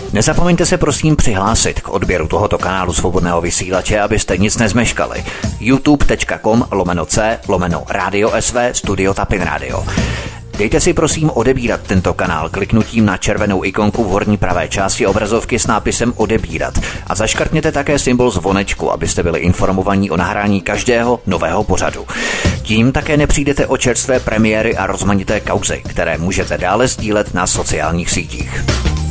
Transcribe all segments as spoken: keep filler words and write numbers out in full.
Nezapomeňte se prosím přihlásit k odběru tohoto kanálu Svobodného vysílače, abyste nic nezmeškali. youtube.com lomeno c lomeno Radio S V Studio Tapin Radio. Dejte si prosím odebírat tento kanál kliknutím na červenou ikonku v horní pravé části obrazovky s nápisem odebírat a zaškrtněte také symbol zvonečku, abyste byli informovaní o nahrání každého nového pořadu. Tím také nepřijdete o čerstvé premiéry a rozmanité kauzy, které můžete dále sdílet na sociálních sítích.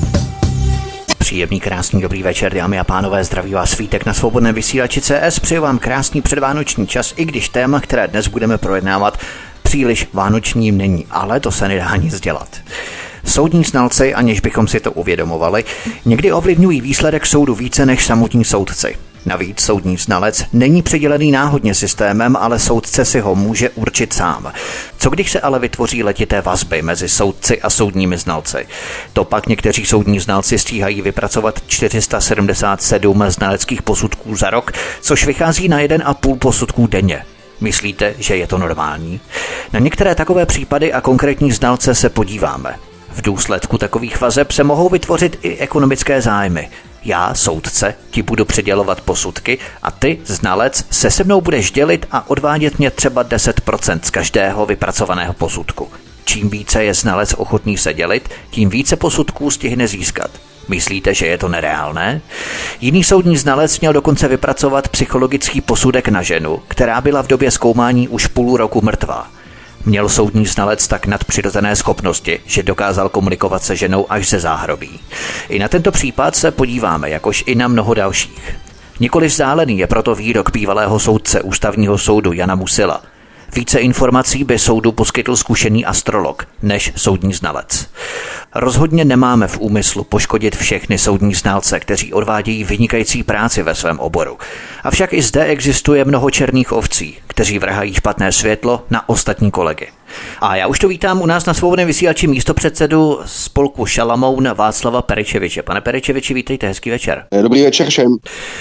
Příjemný, krásný, dobrý večer, dámy a pánové, zdraví vás Svítek na Svobodném vysílači C S. Přeju vám krásný předvánoční čas, i když téma, které dnes budeme projednávat, příliš vánočním není, ale to se nedá nic dělat. Soudní znalci, aniž bychom si to uvědomovali, někdy ovlivňují výsledek soudu více než samotní soudci. Navíc soudní znalec není přidělený náhodně systémem, ale soudce si ho může určit sám. Co když se ale vytvoří letité vazby mezi soudci a soudními znalci? To pak někteří soudní znalci stíhají vypracovat čtyři sta sedmdesát sedm znaleckých posudků za rok, což vychází na jeden a půl posudků denně. Myslíte, že je to normální? Na některé takové případy a konkrétní znalce se podíváme. V důsledku takových vazeb se mohou vytvořit i ekonomické zájmy. Já, soudce, ti budu přidělovat posudky a ty, znalec, se se mnou budeš dělit a odvádět mě třeba deset procent z každého vypracovaného posudku. Čím více je znalec ochotný se dělit, tím více posudků stihne získat. Myslíte, že je to nereálné? Jiný soudní znalec měl dokonce vypracovat psychologický posudek na ženu, která byla v době zkoumání už půl roku mrtvá. Měl soudní znalec tak nadpřirozené schopnosti, že dokázal komunikovat se ženou až ze záhrobí. I na tento případ se podíváme, jakož i na mnoho dalších. Nikoliv vzdálený je proto výrok bývalého soudce Ústavního soudu Jana Musila. Více informací by soudu poskytl zkušený astrolog než soudní znalec. Rozhodně nemáme v úmyslu poškodit všechny soudní znalce, kteří odvádějí vynikající práci ve svém oboru. Avšak i zde existuje mnoho černých ovcí, kteří vrhají špatné světlo na ostatní kolegy. A já už to vítám u nás na Svobodném vysílači místopředsedu spolku Šalamoun Václava Peričeviče. Pane Peričeviči, vítejte, hezký večer. Dobrý večer všem.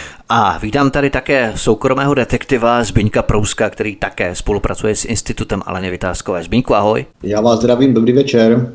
A vítám tady také soukromého detektiva Zbyňka Prouska, který také spolupracuje s institutem Aleny Vytázkové. Zbyňku, ahoj. Já vás zdravím, dobrý večer.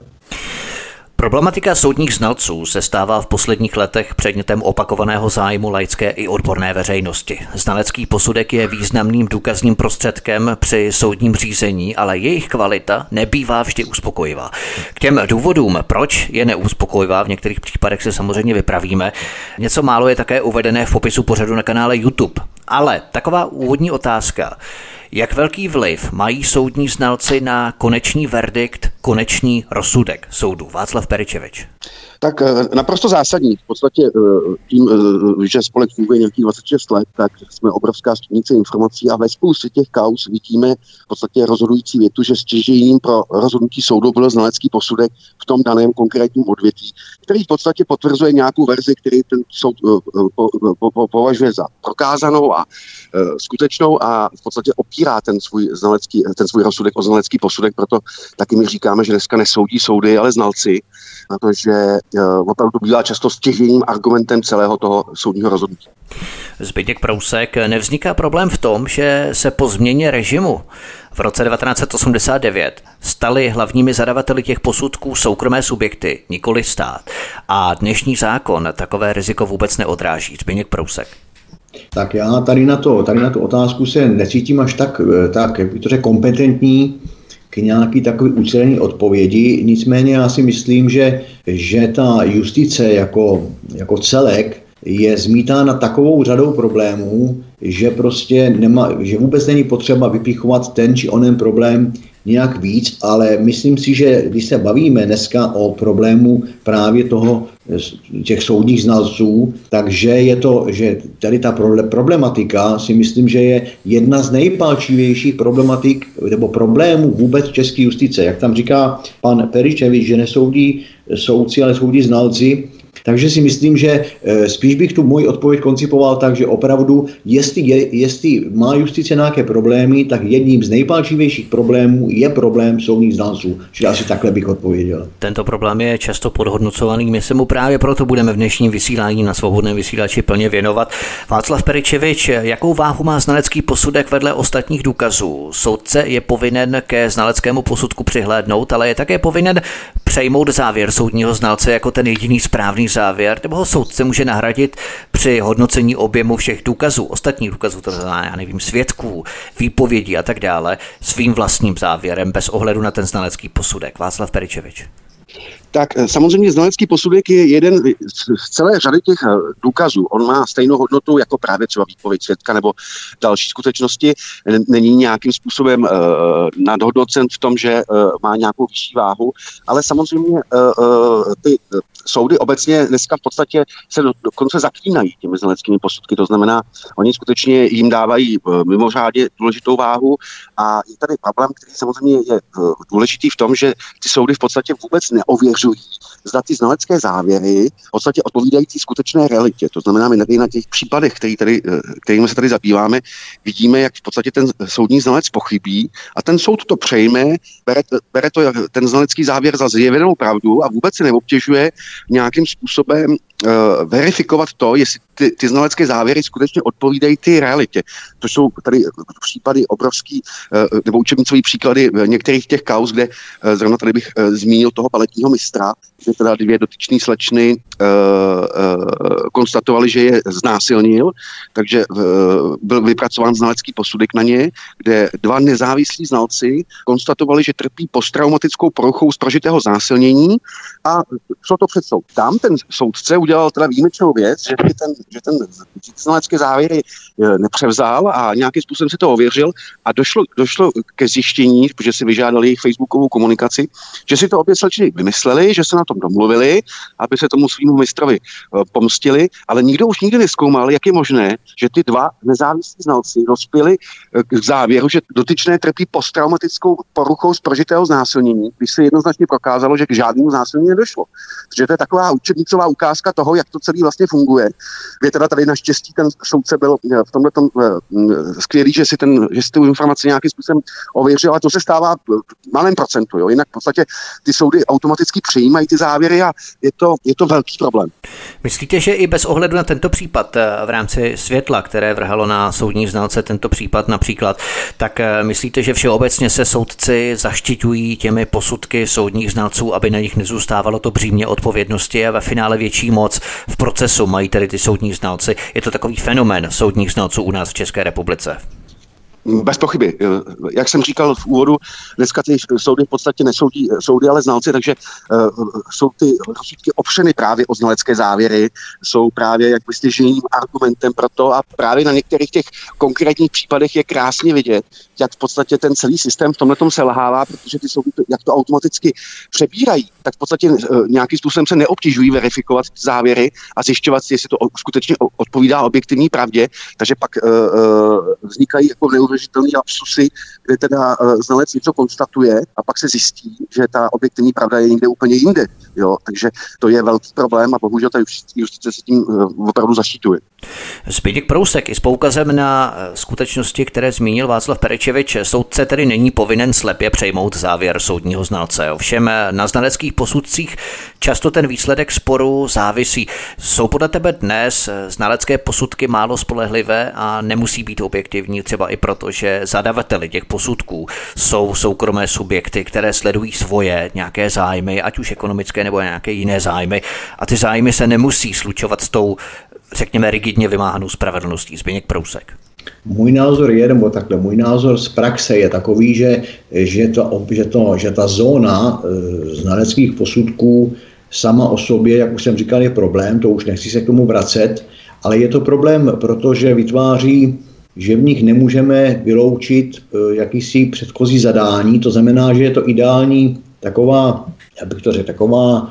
Problematika soudních znalců se stává v posledních letech předmětem opakovaného zájmu laické i odborné veřejnosti. Znalecký posudek je významným důkazním prostředkem při soudním řízení, ale jejich kvalita nebývá vždy uspokojivá. K těm důvodům, proč je neuspokojivá, v některých případech se samozřejmě vypravíme. Něco málo je také uvedené v popisu pořadu na kanále YouTube. Ale taková úvodní otázka. Jak velký vliv mají soudní znalci na konečný verdikt, konečný rozsudek soudu? Václav Peričevič. Tak naprosto zásadní. V podstatě tím, že spolek funguje nějakých dvacet šest let, tak jsme obrovská studnice informací a ve spoustě těch kauz vidíme v podstatě rozhodující větu, že stěžejním pro rozhodnutí soudu byl znalecký posudek v tom daném konkrétním odvětví, který v podstatě potvrzuje nějakou verzi, který ten soud po, po, po, považuje za prokázanou a skutečnou a v podstatě opírá ten svůj znalecký, ten svůj rozsudek o znalecký posudek, proto taky my říkáme, že dneska nesoudí soudy, ale znalci, protože opravdu bývá často stěžejním argumentem celého toho soudního rozhodnutí. Zbyněk Prousek, nevzniká problém v tom, že se po změně režimu v roce devatenáct set osmdesát devět stali hlavními zadavateli těch posudků soukromé subjekty, nikoli stát. A dnešní zákon takové riziko vůbec neodráží. Zbyněk Prousek. Tak já tady na to, tady na tu otázku se necítím až tak, tak jak bych to řekl, kompetentní k nějaký takový ucelený odpovědi. Nicméně já si myslím, že, že ta justice jako, jako celek je zmítána takovou řadou problémů, že prostě nemá, že vůbec není potřeba vypichovat ten či onen problém nějak víc, ale myslím si, že když se bavíme dneska o problému právě toho těch soudních znalců, takže je to, že tady ta problematika si myslím, že je jedna z nejpalčivějších problematik nebo problémů vůbec české justice. Jak tam říká pan Peričevič, že nesoudí soudci, ale soudí znalci. Takže si myslím, že spíš bych tu moji odpověď koncipoval tak, že opravdu, jestli, je, jestli má justice nějaké problémy, tak jedním z nejpalčivějších problémů je problém soudních znalců. Čili asi takhle bych odpověděl. Tento problém je často podhodnocovaný, my se mu právě proto budeme v dnešním vysílání na Svobodném vysílači plně věnovat. Václav Peričevič, jakou váhu má znalecký posudek vedle ostatních důkazů? Soudce je povinen ke znaleckému posudku přihlédnout, ale je také povinen přejmout závěr soudního znalce jako ten jediný správný závěr, nebo ho soudce může nahradit při hodnocení objemu všech důkazů, ostatních důkazů, to znamená, já nevím, svědků, výpovědí a tak dále, svým vlastním závěrem bez ohledu na ten znalecký posudek. Václav Peričevič. Tak samozřejmě znalecký posudek je jeden z celé řady těch důkazů. On má stejnou hodnotu jako právě třeba výpověď svědka nebo další skutečnosti. Není nějakým způsobem uh, nadhodnocen v tom, že uh, má nějakou vyšší váhu, ale samozřejmě uh, uh, ty soudy obecně dneska v podstatě se do, dokonce zaklínají těmi znaleckými posudky. To znamená, oni skutečně jim dávají uh, mimořádně důležitou váhu a je tady problém, který samozřejmě je uh, důležitý v tom, že ty soudy v podstatě vůbec neověřují, zda ty znalecké závěry v podstatě odpovídající skutečné realitě. To znamená, my na těch případech, který tady, kterými se tady zabýváme, vidíme, jak v podstatě ten soudní znalec pochybí a ten soud to přejme, bere, bere to ten znalecký závěr za zjevenou pravdu a vůbec se neobtěžuje nějakým způsobem uh, verifikovat to, jestli ty, ty znalecké závěry skutečně odpovídají ty realitě. To jsou tady případy obrovský, uh, nebo učebnicový příklady některých těch kauz, kde uh, zrovna tady bych uh, zmínil toho baletního mistra, že teda dvě dotyčné slečny uh, uh, konstatovali, že je znásilnil, takže uh, byl vypracován znalecký posudek na ně, kde dva nezávislí znalci konstatovali, že trpí posttraumatickou poruchou z prožitého znásilnění a šlo to před soud. Tam ten soudce udělal teda výjimečnou věc, že ten, že ten znalecké závěry nepřevzal a nějakým způsobem si to ověřil a došlo, došlo ke zjištění, protože si vyžádali jejich facebookovou komunikaci, že si to obě slečny vymysleli, že se na tom domluvili, aby se tomu svýmu mistrovi pomstili, ale nikdo už nikdy nezkoumal, jak je možné, že ty dva nezávislí znalci dospěli k závěru, že dotyčné trpí posttraumatickou poruchou z prožitého znásilnění, když se jednoznačně prokázalo, že k žádnému znásilnění nedošlo. Takže to je taková učebnicová ukázka toho, jak to celý vlastně funguje. Je teda tady naštěstí ten soudce byl v tomhle tom skvělý, že si, ten, že si tu informaci nějakým způsobem ověřil, a to se stává v malém procentu. Jo. Jinak v podstatě ty soudy automaticky přijímají ty závěry a je to, je to velký problém. Myslíte, že i bez ohledu na tento případ v rámci světla, které vrhalo na soudní znalce tento případ například, tak myslíte, že všeobecně se soudci zaštiťují těmi posudky soudních znalců, aby na nich nezůstávalo to břímě odpovědnosti a ve finále větší moc v procesu mají tedy ty soudní znalci? Je to takový fenomén soudních znalců u nás v České republice? Bez pochyby. Jak jsem říkal v úvodu, dneska ty soudy v podstatě nesoudí soudy, ale znalci, takže uh, jsou ty rozsudky opřeny právě o znalecké závěry, jsou právě jakby stěžejním argumentem pro to a právě na některých těch konkrétních případech je krásně vidět, jak v podstatě ten celý systém v tomhletom selhává, protože ty soudy, jak to automaticky přebírají, tak v podstatě uh, nějakým způsobem se neobtěžují verifikovat závěry a zjišťovat, jestli to skutečně odpovídá objektivní pravdě, takže pak uh, uh, vznikají jako neuvěřitelný lapsusy, kde teda uh, znalec něco konstatuje a pak se zjistí, že ta objektivní pravda je někde úplně jinde. Jo? Takže to je velký problém a bohužel ta justice se tím uh, opravdu zaštiťuje. Zbyněk Prousek i s poukazem na skutečnosti, které zmínil Václav Peričevič, soudce tedy není povinen slepě přejmout závěr soudního znalce. Ovšem na znaleckých posudcích často ten výsledek sporu závisí. Jsou podle tebe dnes znalecké posudky málo spolehlivé a nemusí být objektivní třeba i proto, že zadavateli těch posudků jsou soukromé subjekty, které sledují svoje nějaké zájmy, ať už ekonomické nebo nějaké jiné zájmy, a ty zájmy se nemusí slučovat s tou, řekněme, rigidně vymáhanou spravedlností. Zbyněk Prousek. Můj názor je, nebo takhle, můj názor z praxe je takový, že, že, to, že, to, že ta zóna e, znaleckých posudků sama o sobě, jak už jsem říkal, je problém, to už nechci se k tomu vracet, ale je to problém, protože vytváří, že v nich nemůžeme vyloučit e, jakýsi předchozí zadání, to znamená, že je to ideální taková, jak bych to řekl, taková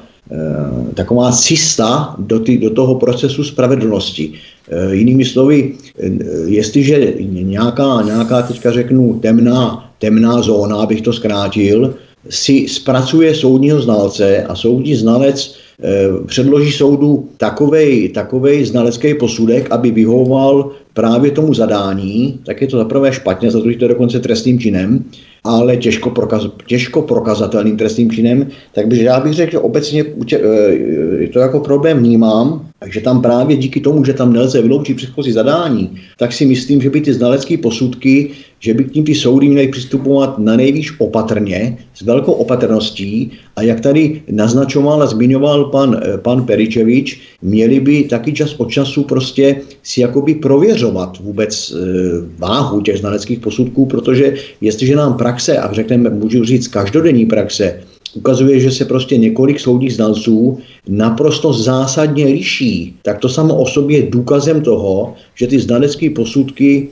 taková cesta do, ty, do toho procesu spravedlnosti. E, jinými slovy, e, jestliže nějaká, nějaká teďka řeknu temná, temná zóna, abych to zkrátil, si zpracuje soudního znalce a soudní znalec e, předloží soudu takovej, takovej znalecký posudek, aby vyhovoval právě tomu zadání, tak je to zaprvé špatně, za druhé to je dokonce trestným činem, ale těžko, prokaz, těžko prokazatelným trestným činem, takže já bych řekl, že obecně to jako problém vnímám, Takže tam právě díky tomu, že tam nelze vyloučit předchozí zadání, tak si myslím, že by ty znalecké posudky, že by k tím ty soudy měly přistupovat na nejvíc opatrně, s velkou opatrností a jak tady naznačoval a zmiňoval pan, pan Peričevič, měli by taky čas od času prostě si jakoby prověřovat vůbec e, váhu těch znaleckých posudků, protože jestliže nám praxe, a řekneme, můžu říct každodenní praxe, ukazuje, že se prostě několik soudních znalců naprosto zásadně liší, tak to samo o sobě je důkazem toho, že ty znalecké posudky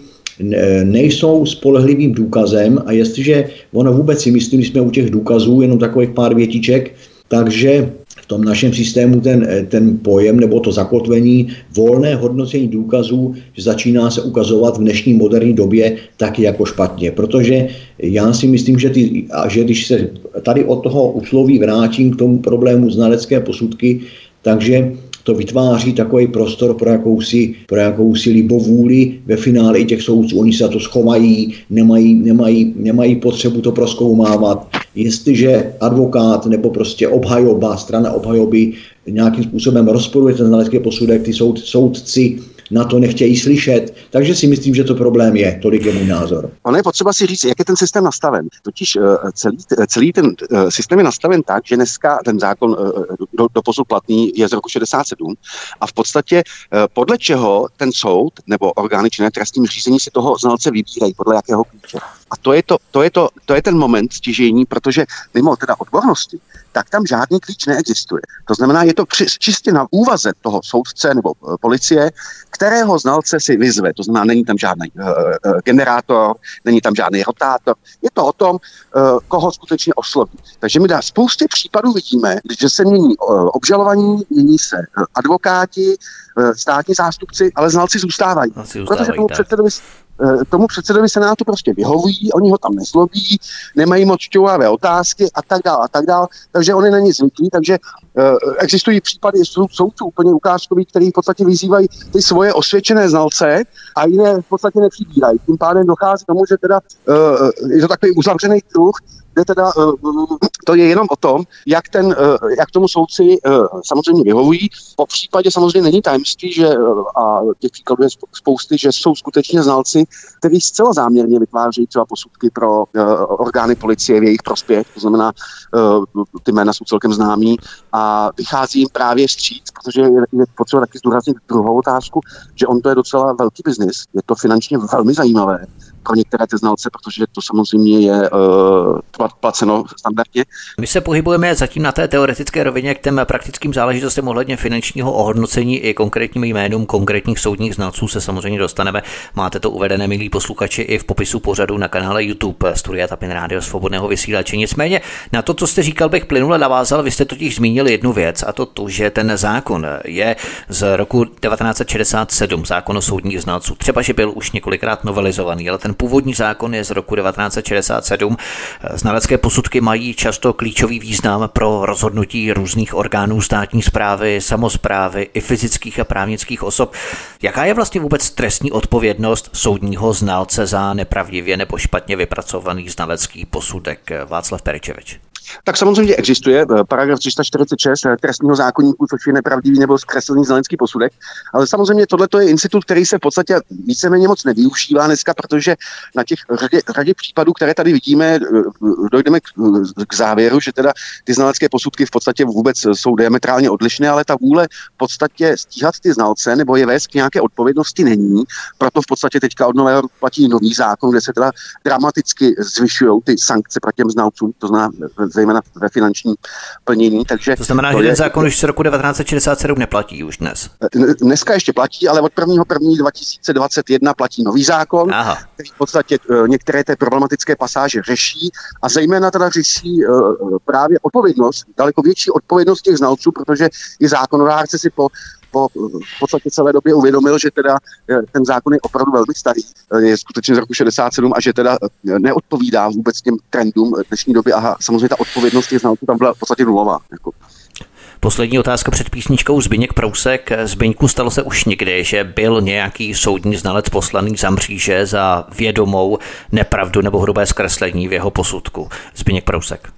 nejsou spolehlivým důkazem a jestliže ono vůbec si myslím, jsme u těch důkazů, jenom takových pár větiček, takže v tom našem systému ten, ten pojem nebo to zakotvení volné hodnocení důkazů že začíná se ukazovat v dnešní moderní době taky jako špatně, protože já si myslím, že, ty, že když se tady od toho úsloví vrátím k tomu problému znalecké posudky, takže to vytváří takový prostor pro jakousi, pro jakousi libovůli ve finále i těch soudců. Oni se za to schovají, nemají, nemají, nemají potřebu to prozkoumávat. Jestliže advokát nebo prostě obhajoba, strana obhajoby nějakým způsobem rozporuje ten znalecký posudek, ty soud, soudci na to nechtějí slyšet. Takže si myslím, že to problém je. Tolik je můj názor. Ono je potřeba si říct, jak je ten systém nastaven. Totiž celý, celý ten systém je nastaven tak, že dneska ten zákon do, do posud platný je z roku šedesát sedm a v podstatě podle čeho ten soud nebo orgány činné v trestním řízení si toho znalce vybírají, podle jakého klíče. A to je, to, to, je to, to je ten moment stěžejní, protože mimo teda odbornosti, tak tam žádný klíč neexistuje. To znamená, je to při, čistě na úvaze toho soudce nebo uh, policie, kterého znalce si vyzve. To znamená, není tam žádný uh, uh, generátor, není tam žádný rotátor. Je to o tom, uh, koho skutečně osloví. Takže my na spoustě případů vidíme, že se mění uh, obžalovaní, mění se uh, advokáti, uh, státní zástupci, ale znalci zůstávají. zůstávají protože tomu předsedovi tomu předsedovi senátu prostě vyhovují, oni ho tam nezlobí, nemají moc šťouhavé otázky a tak dále a tak dále, takže oni na ně zvyklí, takže uh, existují případy soudců úplně ukázkových, který v podstatě vyzývají ty svoje osvědčené znalce a jiné v podstatě nepřibírají. Tím pádem dochází k tomu, že teda uh, je to takový uzavřený kruh, kde teda uh, to je jenom o tom, jak, ten, uh, jak tomu soudci uh, samozřejmě vyhovují. Po případě samozřejmě není tajemství, že, uh, a těch příkladů je spousty, že jsou skutečně znalci, kteří zcela záměrně vytvářejí třeba posudky pro uh, orgány policie v jejich prospěch, to znamená, uh, ty jména jsou celkem známí a vychází jim právě vstříc, protože je, je potřeba taky zdůraznit druhou otázku, že on to je docela velký biznis, je to finančně velmi zajímavé pro některé ty znalce, protože to samozřejmě je uh, placeno standardně. My se pohybujeme zatím na té teoretické rovině k těm praktickým záležitostem ohledně finančního ohodnocení i konkrétním jménům konkrétních soudních znalců se samozřejmě dostaneme. Máte to uvedené, milí posluchači, i v popisu pořadu na kanále YouTube Studia Tapin Rádio Svobodného vysílače. Nicméně na to, co jste říkal, bych plynule navázal. Vy jste totiž zmínil jednu věc, a to to, že ten zákon je z roku devatenáct set šedesát sedm, zákon o soudních znalců. Třeba, že byl už několikrát novelizovaný, ale ten původní zákon je z roku devatenáct set šedesát sedm. Znalecké posudky mají často klíčový význam pro rozhodnutí různých orgánů státní správy, samosprávy i fyzických a právnických osob. Jaká je vlastně vůbec trestní odpovědnost soudního znalce za nepravdivě nebo špatně vypracovaný znalecký posudek? Václav Peričevič. Tak samozřejmě existuje paragraf tři sta čtyřicet šest trestního zákoníku, což je nepravdivý nebo zkreslený znalecký posudek, ale samozřejmě tohle je institut, který se v podstatě víceméně moc nevyužívá dneska, protože na těch řadě, řadě případů, které tady vidíme, dojdeme k, k závěru, že teda ty znalecké posudky v podstatě vůbec jsou diametrálně odlišné, ale ta vůle v podstatě stíhat ty znalce nebo je vést k nějaké odpovědnosti není, proto v podstatě teďka od nového platí nový zákon, kde se teda dramaticky zvyšují ty sankce proti těm znalcům, to znamená zejména ve finančním plnění. Takže to znamená, to že je, ten zákon už z roku devatenáct set šedesát sedm neplatí už dnes. Dneska ještě platí, ale od prvního prvního dva tisíce dvacet jedna platí nový zákon, Aha. který v podstatě některé té problematické pasáže řeší a zejména teda řeší právě odpovědnost, daleko větší odpovědnost těch znalců, protože i zákonodárce si po po v podstatě celé době uvědomil, že teda ten zákon je opravdu velmi starý, je skutečně z roku šedesát sedm a že teda neodpovídá vůbec těm trendům dnešní doby a samozřejmě ta odpovědnost těch znalců tam byla v podstatě nulová. Jako. Poslední otázka před písničkou. Zbyněk Prousek. Zbyňku, stalo se už někdy, že byl nějaký soudní znalec poslaný za mříže za vědomou nepravdu nebo hrubé zkreslení v jeho posudku? Zbyněk Prousek.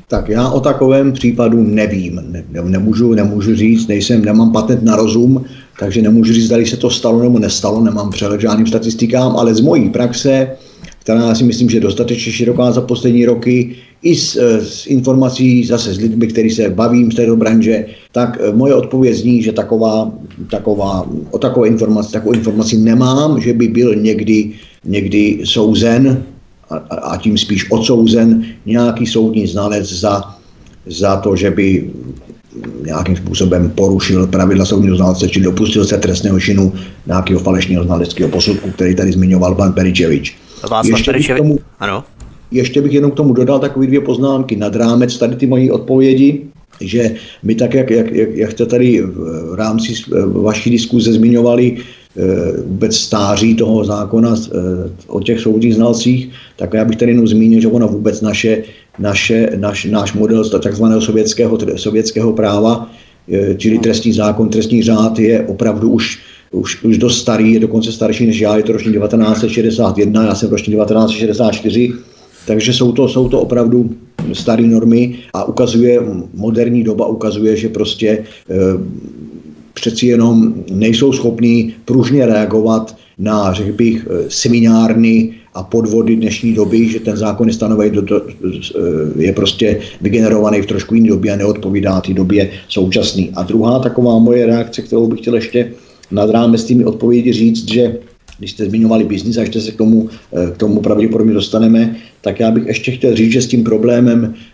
Tak já o takovém případu nevím. Ne, nemůžu, nemůžu říct, nejsem, nemám patent na rozum, takže nemůžu říct, zda se to stalo nebo nestalo, nemám přehled žádným statistikám, ale z mojí praxe, která si myslím, že je dostatečně široká za poslední roky, i s, s informací zase s lidmi, kteří se bavím z této branže, tak moje odpověď zní, že taková, taková, o takové informaci, takovou informaci nemám, že by byl někdy, někdy souzen a, a tím spíš odsouzen nějaký soudní znalec za, za to, že by nějakým způsobem porušil pravidla soudního znalce, čili dopustil se trestného činu nějakého falešného znaleckého posudku, který tady zmiňoval pan Peričevič. Václav Peričevič, ano. Ještě bych jenom k tomu dodal takové dvě poznámky nad rámec tady ty mojí odpovědi, že my tak, jak, jak, jak jste tady v rámci vaší diskuze zmiňovali vůbec stáří toho zákona o těch soudních znalcích, tak já bych tady jenom zmínil, že ona vůbec naše, naše, naš, náš model takzvaného sovětského, sovětského práva, čili trestní zákon, trestní řád je opravdu už Už, už dost starý, je dokonce starší než já, je to ročník devatenáct set šedesát jedna, já jsem ročník devatenáct set šedesát čtyři, takže jsou to, jsou to opravdu staré normy a ukazuje, moderní doba ukazuje, že prostě e, přeci jenom nejsou schopní pružně reagovat na, řekl bych, seminářny a podvody dnešní doby, že ten zákon je stanovený, do, do, je prostě vygenerovaný v trošku jiné době a neodpovídá té době současný. A druhá taková moje reakce, kterou bych chtěl ještě nad rámec tými odpovědi říct, že když jste zmiňovali biznis a ještě se k tomu, k tomu pravděpodobně dostaneme, tak já bych ještě chtěl říct, že s tím problémem e,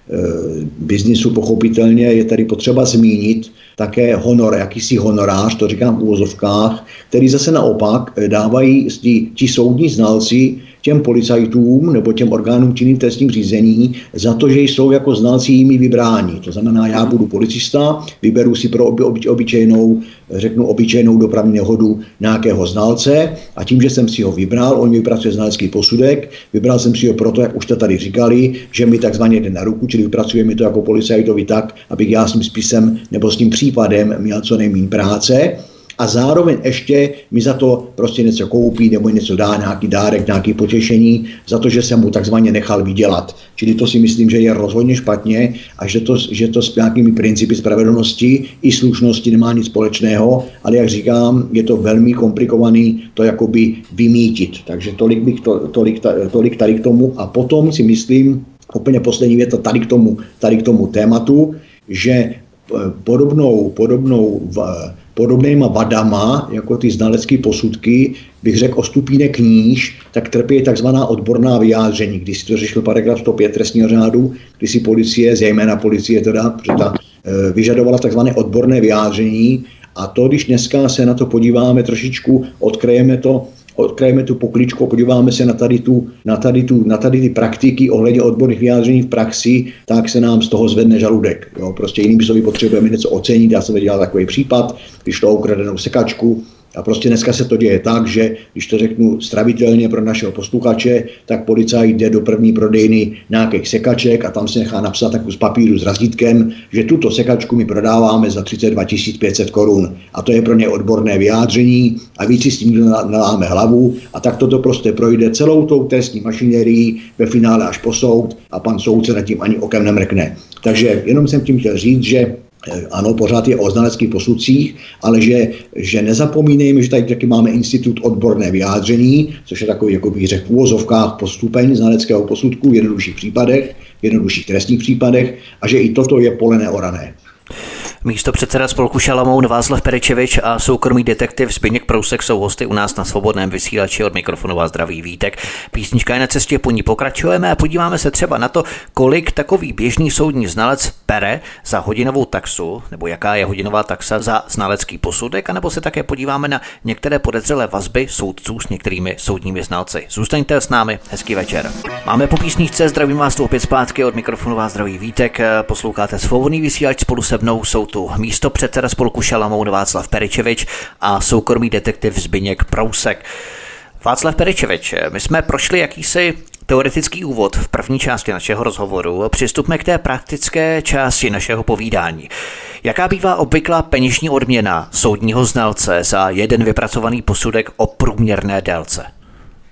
biznisu pochopitelně je tady potřeba zmínit také honor, jakýsi honorář, to říkám v úvozovkách, který zase naopak dávají ti, ti soudní znalci těm policajtům nebo těm orgánům činným v trestním řízení za to, že jsou jako znalci jimi vybráni. To znamená, já budu policista, vyberu si pro oby, oby, obyčejnou, řeknu obyčejnou dopravní nehodu nějakého znalce a tím, že jsem si ho vybral, on mi vypracuje znalecký posudek, vybral jsem si ho proto, jak už to tady říkali, že mi takzvaně jde na ruku, čili vypracuje mi to jako policajtovi tak, abych já s tím spisem nebo s tím případem měl co nejméně práce. A zároveň ještě mi za to prostě něco koupí nebo něco dá, nějaký dárek, nějaký potěšení, za to, že jsem mu takzvaně nechal vydělat. Čili to si myslím, že je rozhodně špatně a že to, že to s nějakými principy spravedlnosti i slušnosti nemá nic společného, ale jak říkám, je to velmi komplikovaný to jakoby vymítit. Takže tolik, bych to, tolik, tolik tady k tomu a potom si myslím, úplně poslední věta tady k tomu, tady k tomu tématu, že podobnou, podobnou v, podobnýma vadama, jako ty znalecké posudky, bych řekl o stupínek níž, tak trpí takzvaná odborná vyjádření. Když si to řešil paragraf sto pět trestního řádu, kdy si policie, zejména policie teda, protože ta, e, vyžadovala takzvané odborné vyjádření a to, když dneska se na to podíváme trošičku, odkryjeme to, odkryjeme tu pokličku, podíváme se na tady, tu, na, tady tu, na tady ty praktiky ohledně odborných vyjádření v praxi, tak se nám z toho zvedne žaludek. Jo, prostě jinými slovy potřebujeme něco ocenit. Já jsem dělal takový případ, když šlo o ukradenou sekačku. A prostě dneska se to děje tak, že když to řeknu stravitelně pro našeho posluchače, tak policajt jde do první prodejny nějakých sekaček a tam se nechá napsat takovou z papíru s razítkem, že tuto sekačku my prodáváme za třicet dva tisíc pět set korun. A to je pro ně odborné vyjádření a víc si s tím naláme hlavu a tak toto prostě projde celou tou trestní mašinérií ve finále až po soud a pan soudce nad tím ani okem nemrkne. Takže jenom jsem tím chtěl říct, že ano, pořád je o znaleckých posudcích, ale že, že nezapomínejme, že tady taky máme institut odborné vyjádření, což je takový, jako bych řekl, v úvozovkách postupeň znaleckého posudku v jednodušších případech, v jednodušších trestních případech a že i toto je pole neorané. Místopředseda spolku Šalamoun Václav Peričevič a soukromý detektiv Zbyněk Prousek jsou hosty u nás na Svobodném vysílači. Od mikrofonu vás zdraví Vítek. Písnička je na cestě, po ní pokračujeme a podíváme se třeba na to, kolik takový běžný soudní znalec bere za hodinovou taxu, nebo jaká je hodinová taxa za znalecký posudek, anebo se také podíváme na některé podezřelé vazby soudců s některými soudními znalci. Zůstaňte s námi, hezký večer. Máme po písničce, zdravím vás tu opět zpátky, od mikrofonu vás zdraví Vítek. Posloucháte Svobodný vysílač, spolu se mnou jsou tu místopředseda spolku Šalamoun Václav Peričevič a soukromý detektiv Zbyněk Prousek. Václav Peričevič, my jsme prošli jakýsi teoretický úvod v první části našeho rozhovoru. Přistupme k té praktické části našeho povídání. Jaká bývá obvyklá peněžní odměna soudního znalce za jeden vypracovaný posudek o průměrné délce?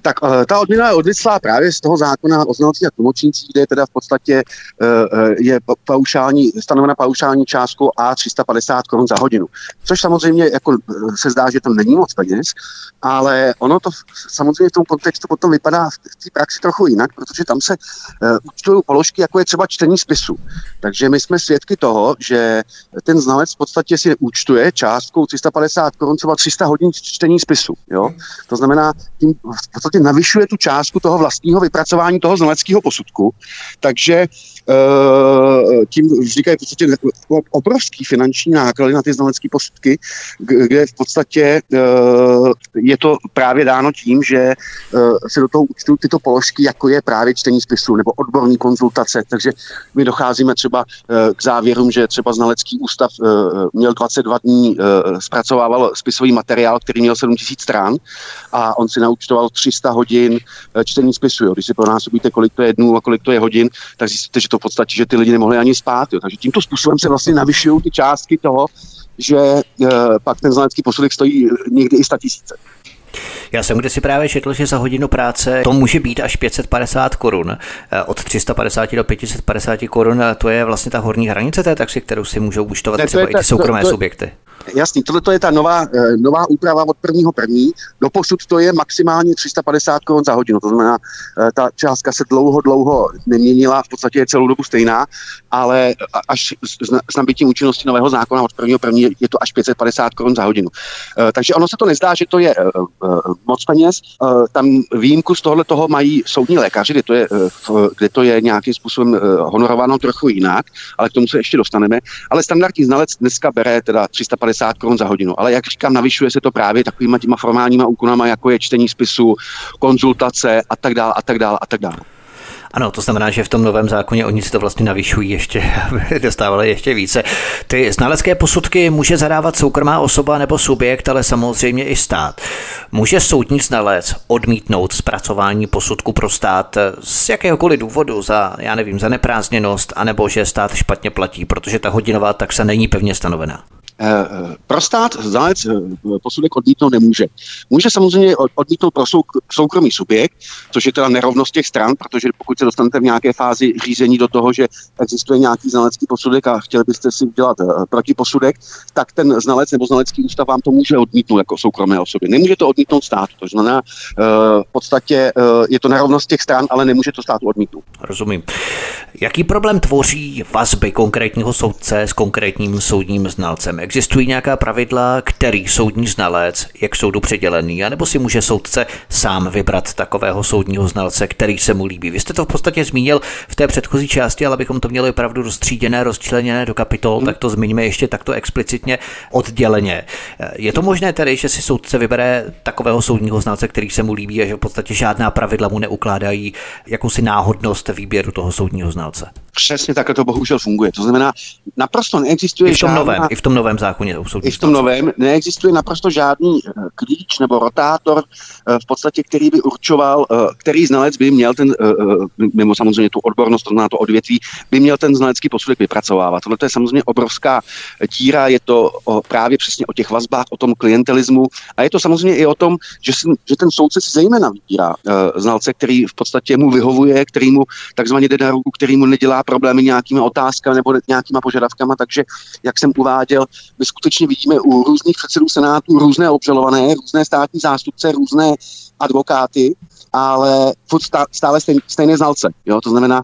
Tak ta odměna je odvislá právě z toho zákona o znalcích a tlumočnících, kde je teda v podstatě je paušální, stanovena paušální částkou A tři sta padesát korun za hodinu. Což samozřejmě jako se zdá, že to není moc peněz, ale ono to samozřejmě v tom kontextu potom vypadá v té praxi trochu jinak, protože tam se účtují položky, jako je třeba čtení spisu. Takže my jsme svědky toho, že ten znalec v podstatě si účtuje částkou tři sta padesát korun třeba tři sta hodin čtení spisu. Jo? To znamená, tím v podstatě navyšuje tu částku toho vlastního vypracování toho znaleckého posudku, takže tím vznikají v podstatě obrovský finanční náklady na ty znalecké posudky, kde v podstatě je to právě dáno tím, že se do toho účtují tyto položky, jako je právě čtení spisu nebo odborní konzultace, takže my docházíme třeba k závěrům, že třeba znalecký ústav měl dvacet dva dní, zpracovával spisový materiál, který měl sedm tisíc stran a on si naúčtoval tři sta hodin čtení spisu. Jo. Když si pronásobíte, kolik to je dnů a kolik to je hodin, tak zjistíte, že to v podstatě, že ty lidi nemohli ani spát. Jo. Takže tímto způsobem se vlastně navyšují ty částky toho, že e, pak ten znalecký posudek stojí někdy i sta tisíce. Já jsem kdysi právě četl, že za hodinu práce to může být až pět set padesát korun. Od tři sta padesát do pět set padesát korun, to je vlastně ta horní hranice té taxy, kterou si můžou účtovat ne, třeba i ty soukromé to, to, subjekty. Jasný, tohle je ta nová, nová úprava od prvního první. Doposud to je maximálně tři sta padesát korun za hodinu. To znamená, ta částka se dlouho, dlouho neměnila, v podstatě je celou dobu stejná, ale až s nabitím účinnosti nového zákona od prvního první je to až pět set padesát korun za hodinu. Takže ono se to nezdá, že to je moc peněz. Tam výjimku z tohohle toho mají soudní lékaři, kde to je, kde to je nějakým způsobem honorováno trochu jinak, ale k tomu se ještě dostaneme. Ale standardní znalec dneska bere teda tři sta padesát korun za hodinu. Ale jak říkám, navyšuje se to právě takovýma těma formálníma úkonama, jako je čtení spisu, konzultace a tak dále a tak dále a tak dále. Ano, to znamená, že v tom novém zákoně oni si to vlastně navyšují ještě, aby dostávali ještě více. Ty znalecké posudky může zadávat soukromá osoba nebo subjekt, ale samozřejmě i stát. Může soudní znalec odmítnout zpracování posudku pro stát z jakéhokoliv důvodu, za, já nevím, za neprázněnost, anebo že stát špatně platí, protože ta hodinová taxa není pevně stanovená? Pro stát znalec posudek odmítnout nemůže. Může samozřejmě odmítnout pro soukromý subjekt, což je teda nerovnost těch stran, protože pokud se dostanete v nějaké fázi řízení do toho, že existuje nějaký znalecký posudek a chtěli byste si udělat protiposudek, tak ten znalec nebo znalecký ústav vám to může odmítnout jako soukromé osobě. Nemůže to odmítnout státu. To znamená, v podstatě je to nerovnost těch stran, ale nemůže to státu odmítnout. Rozumím. Jaký problém tvoří vazby konkrétního soudce s konkrétním soudním znalcem? Existují nějaká pravidla, který soudní znalec je k soudu přidělený, anebo si může soudce sám vybrat takového soudního znalce, který se mu líbí? Vy jste to v podstatě zmínil v té předchozí části, ale abychom to měli opravdu rozstříděné, rozčleněné do kapitol, hmm. tak to zmiňme ještě takto explicitně odděleně. Je to možné tedy, že si soudce vybere takového soudního znalce, který se mu líbí a že v podstatě žádná pravidla mu neukládají jakousi náhodnost výběru toho soudního znalce? Přesně takhle to bohužel funguje. To znamená, naprosto neexistuje I v tom žádná... novém, i v tom novém zákoně. I v tom novém neexistuje naprosto žádný klíč nebo rotátor, v podstatě, který by určoval, který znalec by měl ten, mimo samozřejmě tu odbornost, to znamená to odvětví, by měl ten znalecký posudek vypracovávat. Tohle je samozřejmě obrovská díra, je to o, právě přesně o těch vazbách, o tom klientelismu a je to samozřejmě i o tom, že, si, že ten soudce si zejména vybírá znalce, který v podstatě mu vyhovuje, který mu takzvaně jde na ruku, který mu nedělá problémy nějakými otázkami nebo nějakýma požadavkama, takže jak jsem uváděl, my skutečně vidíme u různých předsedů senátů různé obžalované, různé státní zástupce, různé advokáty, ale furt stále stejné znalce. Jo? To znamená,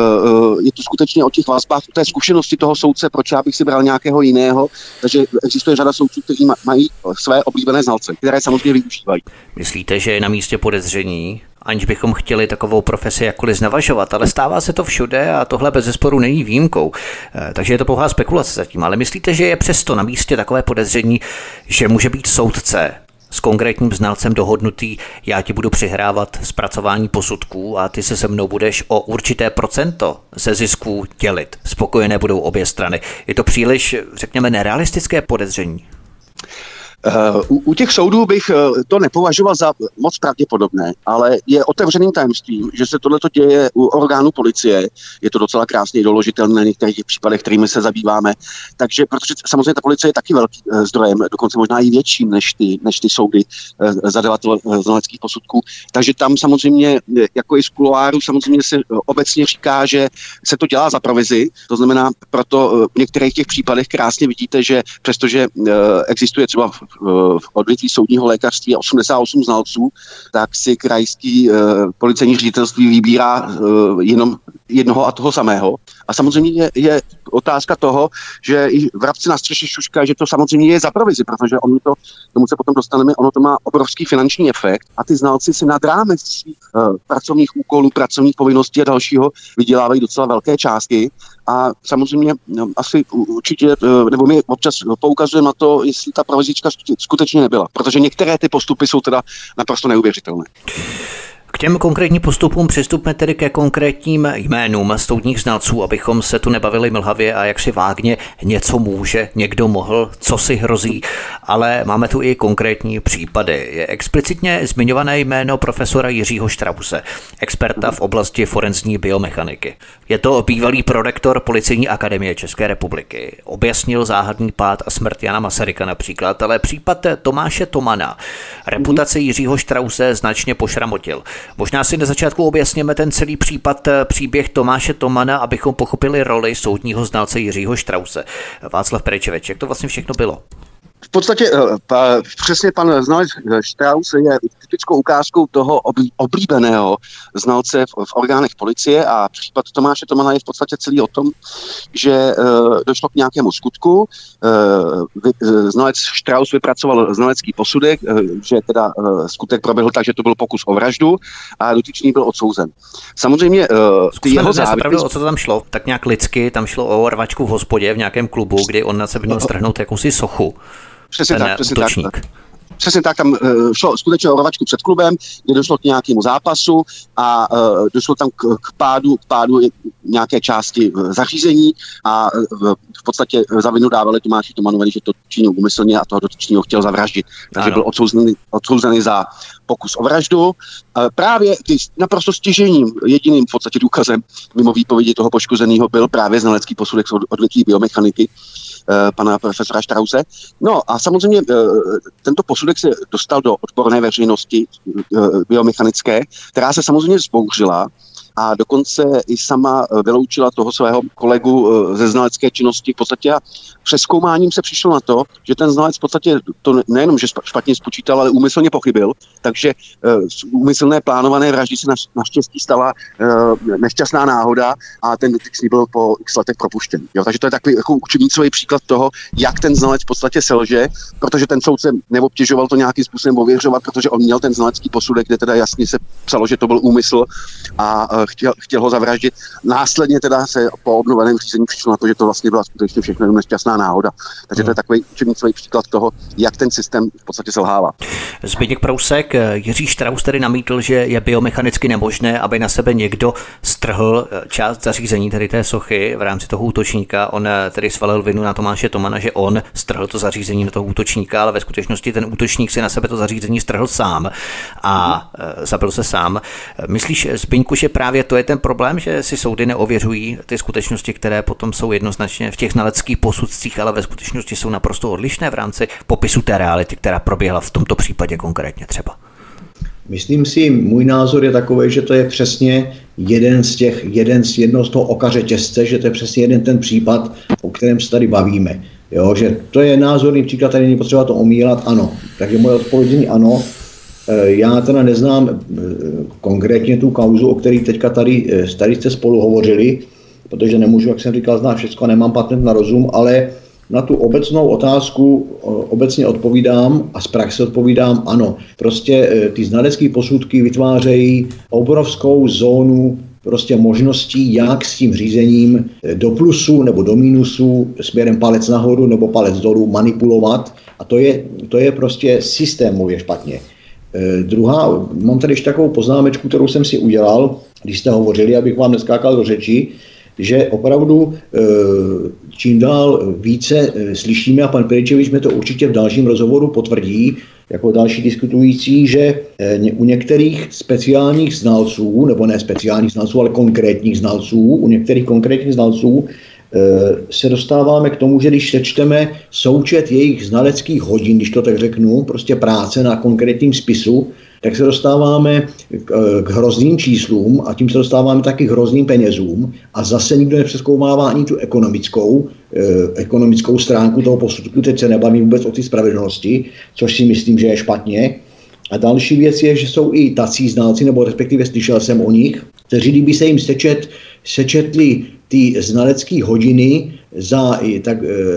je to skutečně o těch vazbách, o té zkušenosti toho soudce, proč já bych si bral nějakého jiného, takže existuje řada soudců, kteří mají své oblíbené znalce, které samozřejmě využívají. Myslíte, že je na místě podezření, aniž bychom chtěli takovou profesi jakkoliv znavažovat, ale stává se to všude a tohle bezesporu není výjimkou. Takže je to pouhá spekulace zatím, ale myslíte, že je přesto na místě takové podezření, že může být soudce s konkrétním znalcem dohodnutý, já ti budu přihrávat zpracování posudků a ty se se mnou budeš o určité procento ze zisků dělit. Spokojené budou obě strany. Je to příliš, řekněme, nerealistické podezření? U, u těch soudů bych to nepovažoval za moc pravděpodobné, ale je otevřeným tajemstvím, že se tohleto děje u orgánů policie. Je to docela krásně doložitelné na některých případech, kterými se zabýváme. Takže, protože samozřejmě ta policie je taky velkým zdrojem, dokonce možná i větším než ty, než ty soudy zadavatel znaleckých posudků. Takže tam samozřejmě, jako i z kuloáru, samozřejmě se obecně říká, že se to dělá za provizi. To znamená, proto v některých těch případech krásně vidíte, že přestože existuje třeba v odvětví soudního lékařství osmdesát osm znalců, tak si krajský uh, policejní ředitelství vybírá uh, jenom jednoho a toho samého. A samozřejmě je, je otázka toho, že i vrabci na střeše šuška, že to samozřejmě je za provizi, protože ono to, tomu se potom dostaneme, ono to má obrovský finanční efekt a ty znalci si nad rámec svých uh, pracovních úkolů, pracovních povinností a dalšího vydělávají docela velké částky. A samozřejmě no, asi určitě, nebo my občas poukazujeme na to, jestli ta provizička skutečně nebyla, protože některé ty postupy jsou teda naprosto neuvěřitelné. K těm konkrétním postupům přistupme tedy ke konkrétním jménům soudních znalců, abychom se tu nebavili mlhavě a jak si vágně něco může, někdo mohl, co si hrozí, ale máme tu i konkrétní případy. Je explicitně zmiňované jméno profesora Jiřího Štrause, experta v oblasti forenzní biomechaniky. Je to bývalý prorektor Policejní akademie České republiky. Objasnil záhadný pád a smrt Jana Masaryka například, ale případ Tomáše Tomana reputace Jiřího Štrause značně pošramotil. Možná si na začátku objasněme ten celý případ, příběh Tomáše Tomana, abychom pochopili roli soudního znalce Jiřího Štrause. Václav Perečevič, jak to vlastně všechno bylo? V podstatě pa, přesně pan znalec Štraus je typickou ukázkou toho oblíbeného znalce v, v orgánech policie a případ Tomáše Tomana je v podstatě celý o tom, že uh, došlo k nějakému skutku, uh, vy, uh, znalec Štraus vypracoval znalecký posudek, uh, že teda uh, skutek proběhl tak, že to byl pokus o vraždu a dotyčný byl odsouzen. Samozřejmě uh, ty jeho závěry... Opravdu, o co tam šlo? Tak nějak lidsky, tam šlo o rvačku v hospodě v nějakém klubu, kdy on na sebe měl strhnout jakousi sochu. Přesně tak, přesně tak. Přesně tak, tam uh, šlo skutečně o rvačku před klubem, kde došlo k nějakému zápasu a uh, došlo tam k, k pádu, k pádu nějaké části zařízení a uh, v podstatě za vinu dávali Tomáši Tomanovi, že to činil úmyslně a toho dotyčného chtěl zavraždit. Takže ano. Byl odsouzený, odsouzený za pokus o vraždu. Uh, právě naprosto stěžejním, jediným v podstatě důkazem mimo výpovědi toho poškozeného byl právě znalecký posudek z odvětví biomechaniky pana profesora Štrause. No a samozřejmě tento posudek se dostal do odborné veřejnosti biomechanické, která se samozřejmě vzbouřila a dokonce i sama vyloučila toho svého kolegu ze znalecké činnosti v podstatě a přezkoumáním se přišlo na to, že ten znalec v podstatě to nejenom, že špatně spočítal, ale úmyslně pochybil, takže z úmyslné plánované vraždy se naštěstí stala nešťastná náhoda a ten dotyčný byl po x letech propuštěn. Jo, takže to je takový jako učebnicový příklad toho, jak ten znalec v podstatě selže, protože ten soudce neobtěžoval to nějakým způsobem ověřovat, protože on měl ten znalecký posudek, kde teda jasně se psalo, že to byl úmysl a chtěl, chtěl ho zavraždit. Následně teda se po obnoveném řízení přišlo na to, že to vlastně byla skutečně všechno jenom nešťastná náhoda. Takže to je takový učebnicový příklad toho, jak ten systém v podstatě selhává. Zbyněk Prousek, Jiří Štraus tedy namítl, že je biomechanicky nemožné, aby na sebe někdo strhl část zařízení tedy té sochy v rámci toho útočníka. On tedy svalil vinu na Tomáše Tomana, že on strhl to zařízení na toho útočníka, ale ve skutečnosti ten útočník si na sebe to zařízení strhl sám a hmm. zabil se sám. Myslíš, Zbyňku, že právě to je ten problém, že si soudy neověřují ty skutečnosti, které potom jsou jednoznačně v těch znaleckých posudcích, ale ve skutečnosti jsou naprosto odlišné v rámci popisu té reality, která proběhla v tomto případě konkrétně třeba? Myslím si, můj názor je takový, že to je přesně jeden z těch, jeden z jednoho z toho oka řetězce, že to je přesně jeden ten případ, o kterém se tady bavíme. Jo, že to je názorný příklad, tady není potřeba to omílat, ano. Takže moje odpověď ano. Já teda neznám konkrétně tu kauzu, o které teďka tady, tady jste spolu hovořili, protože nemůžu, jak jsem říkal, znát všechno, nemám patent na rozum, ale na tu obecnou otázku obecně odpovídám a z praxe odpovídám ano. Prostě ty znalecké posudky vytvářejí obrovskou zónu prostě možností, jak s tím řízením do plusu nebo do mínusu směrem palec nahoru nebo palec dolů manipulovat a to je, to je prostě systémově špatně. E, druhá, mám tady ještě takovou poznámečku, kterou jsem si udělal, když jste hovořili, abych vám neskákal do řeči. že opravdu čím dál více slyšíme, a pan Peričevič mi to určitě v dalším rozhovoru potvrdí, jako další diskutující, že u některých speciálních znalců, nebo ne speciálních znalců, ale konkrétních znalců, u některých konkrétních znalců se dostáváme k tomu, že když sečteme součet jejich znaleckých hodin, když to tak řeknu, prostě práce na konkrétním spisu, tak se dostáváme k, k hrozným číslům a tím se dostáváme taky k hrozným penězům a zase nikdo nepřezkoumává ani tu ekonomickou, eh, ekonomickou stránku toho posudku, teď se nebavím vůbec o té spravedlnosti, což si myslím, že je špatně. A další věc je, že jsou i tací znalci, nebo respektive slyšel jsem o nich, kteří kdyby se jim sečet, sečetli ty znalecké hodiny za, tak,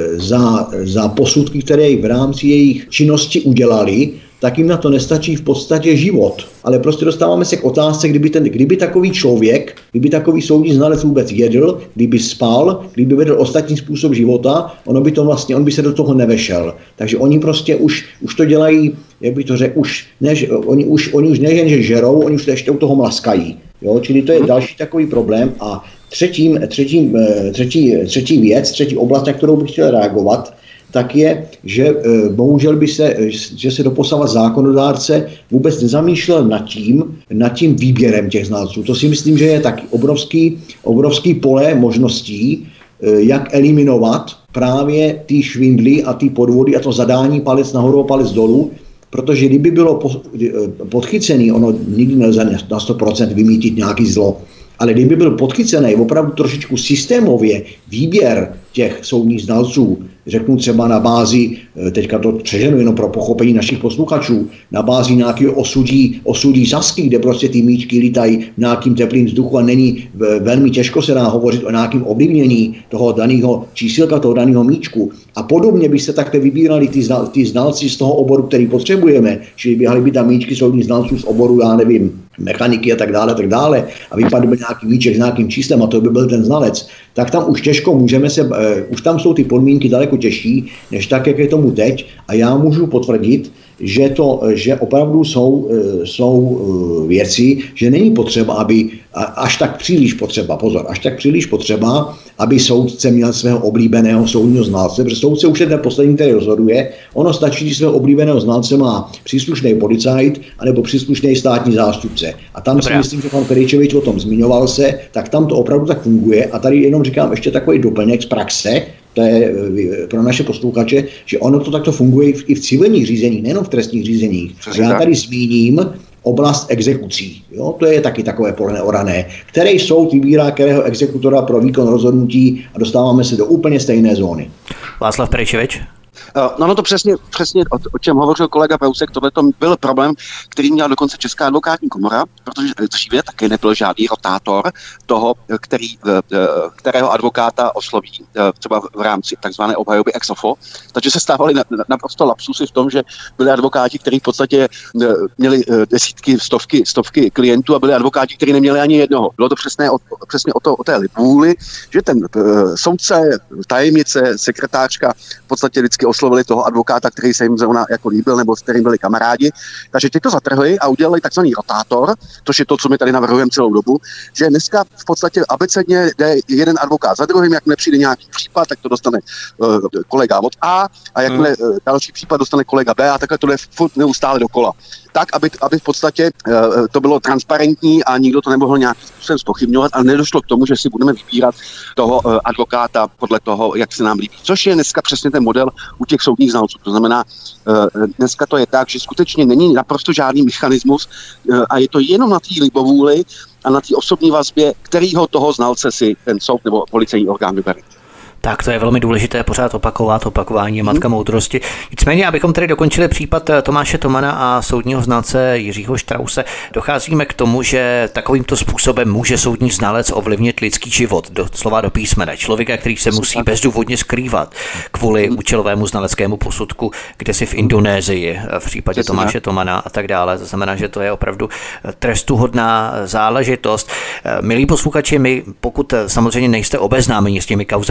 za, za posudky, které v rámci jejich činnosti udělali, tak jim na to nestačí v podstatě život. Ale prostě dostáváme se k otázce, kdyby, ten, kdyby takový člověk, kdyby takový soudní znalec vůbec jedl, kdyby spal, kdyby vedl ostatní způsob života, ono by to vlastně, on by se do toho nevešel. Takže oni prostě už, už to dělají, jak by to řekl, už, než, oni, už, oni už nejen, že žerou, oni už ještě u toho mlaskají. Jo? Čili to je další takový problém. A třetím, třetím, třetí, třetí věc, třetí oblast, na kterou bych chtěl reagovat, tak je, že bohužel by se, že se doposavat zákonodárce vůbec nezamýšlel nad tím, nad tím výběrem těch znalců. To si myslím, že je taky obrovský, obrovský pole možností, jak eliminovat právě ty švindly a ty podvody a to zadání palec nahoru a palec dolů, protože kdyby bylo podchycený, ono nikdy nelze na sto procent vymítit nějaký zlo, ale kdyby byl podchycený opravdu trošičku systémově výběr těch soudních znalců, řeknu třeba na bázi, teďka to přeženu jenom pro pochopení našich posluchačů, na bázi nějakého osudí, osudí Sasky, kde prostě ty míčky lítají v nějakým teplým vzduchu a není velmi těžko se dá hovořit o nějakém ovlivnění toho daného čísilka, toho daného míčku. A podobně by se takhle vybírali ty, znal, ty znalci z toho oboru, který potřebujeme, čili běhali by tam míčky soudních znalců z oboru, já nevím, mechaniky a tak dále, a tak dále, a vypadl by nějaký míček s nějakým číslem a to by byl ten znalec, tak tam už těžko můžeme se, uh, už tam jsou ty podmínky daleko těžší, než tak, jak je tomu teď. A já můžu potvrdit, že, to, že opravdu jsou, uh, jsou uh, věci, že není potřeba, aby, a, až tak příliš potřeba, pozor, až tak příliš potřeba, aby soudce měl svého oblíbeného soudního znalce, protože soudce už je ten poslední, který rozhoduje. Ono stačí, když svého oblíbeného znalce má příslušný policajt anebo příslušný státní zástupce. A tam Dobrá. si myslím, že pan Peričevič o tom zmiňoval se, tak tam to opravdu tak funguje. A tady jenom říkám ještě takový doplněk z praxe, to je pro naše posluchače, že ono to takto funguje i v civilních řízeních, nejenom v trestních řízeních. A já tady zmíním oblast exekucí. Jo? To je taky takové pole neorané. Který soud vybírá kterého exekutora pro výkon rozhodnutí a dostáváme se do úplně stejné zóny. Václav Peričevič? No, no to přesně, přesně o, o čem hovořil kolega Prousek, tohle to byl problém, který měla dokonce Česká advokátní komora, protože dříve taky nebyl žádný rotátor toho, který, kterého advokáta osloví třeba v rámci takzvané obhajoby ex ofo. Takže se stávaly naprosto lapsusy v tom, že byli advokáti, kteří v podstatě měli desítky, stovky, stovky klientů a byli advokáti, kteří neměli ani jednoho. Bylo to přesně o, přesně o, to, o té libůli, že ten soudce, tajemnice, sekretářka v podstatě vždycky oslovili toho advokáta, který se jim zrovna jako líbil, nebo s kterým byli kamarádi. Takže ty to zatrhli a udělali takzvaný rotátor, což je to, co my tady navrhujeme celou dobu, že dneska v podstatě abecedně jde jeden advokát za druhým, jak nepřijde nějaký případ, tak to dostane uh, kolega od A a jakmile uh, další případ dostane kolega B a takhle to jde furt neustále dokola. Tak, aby, aby v podstatě uh, to bylo transparentní a nikdo to nemohl nějakým způsobem zpochybňovat, ale nedošlo k tomu, že si budeme vybírat toho uh, advokáta podle toho, jak se nám líbí. Což je dneska přesně ten model u těch soudních znalců. To znamená, uh, dneska to je tak, že skutečně není naprosto žádný mechanismus uh, a je to jenom na té libovůli a na té osobní vazbě, kterýho toho znalce si ten soud nebo policejní orgán vybere. Tak to je velmi důležité pořád opakovat, opakování je matka moudrosti. Nicméně, abychom tady dokončili případ Tomáše Tomana a soudního znalce Jiřího Štrause, docházíme k tomu, že takovýmto způsobem může soudní znalec ovlivnit lidský život, do slova do písmene. Člověka, který se musí bezdůvodně skrývat kvůli účelovému znaleckému posudku, kde si v Indonésii, v případě Tomáše Tomana a tak dále. To znamená, že to je opravdu trestuhodná záležitost. Milí posluchači, my, pokud samozřejmě nejste obeznámeni s těmi kauzami, které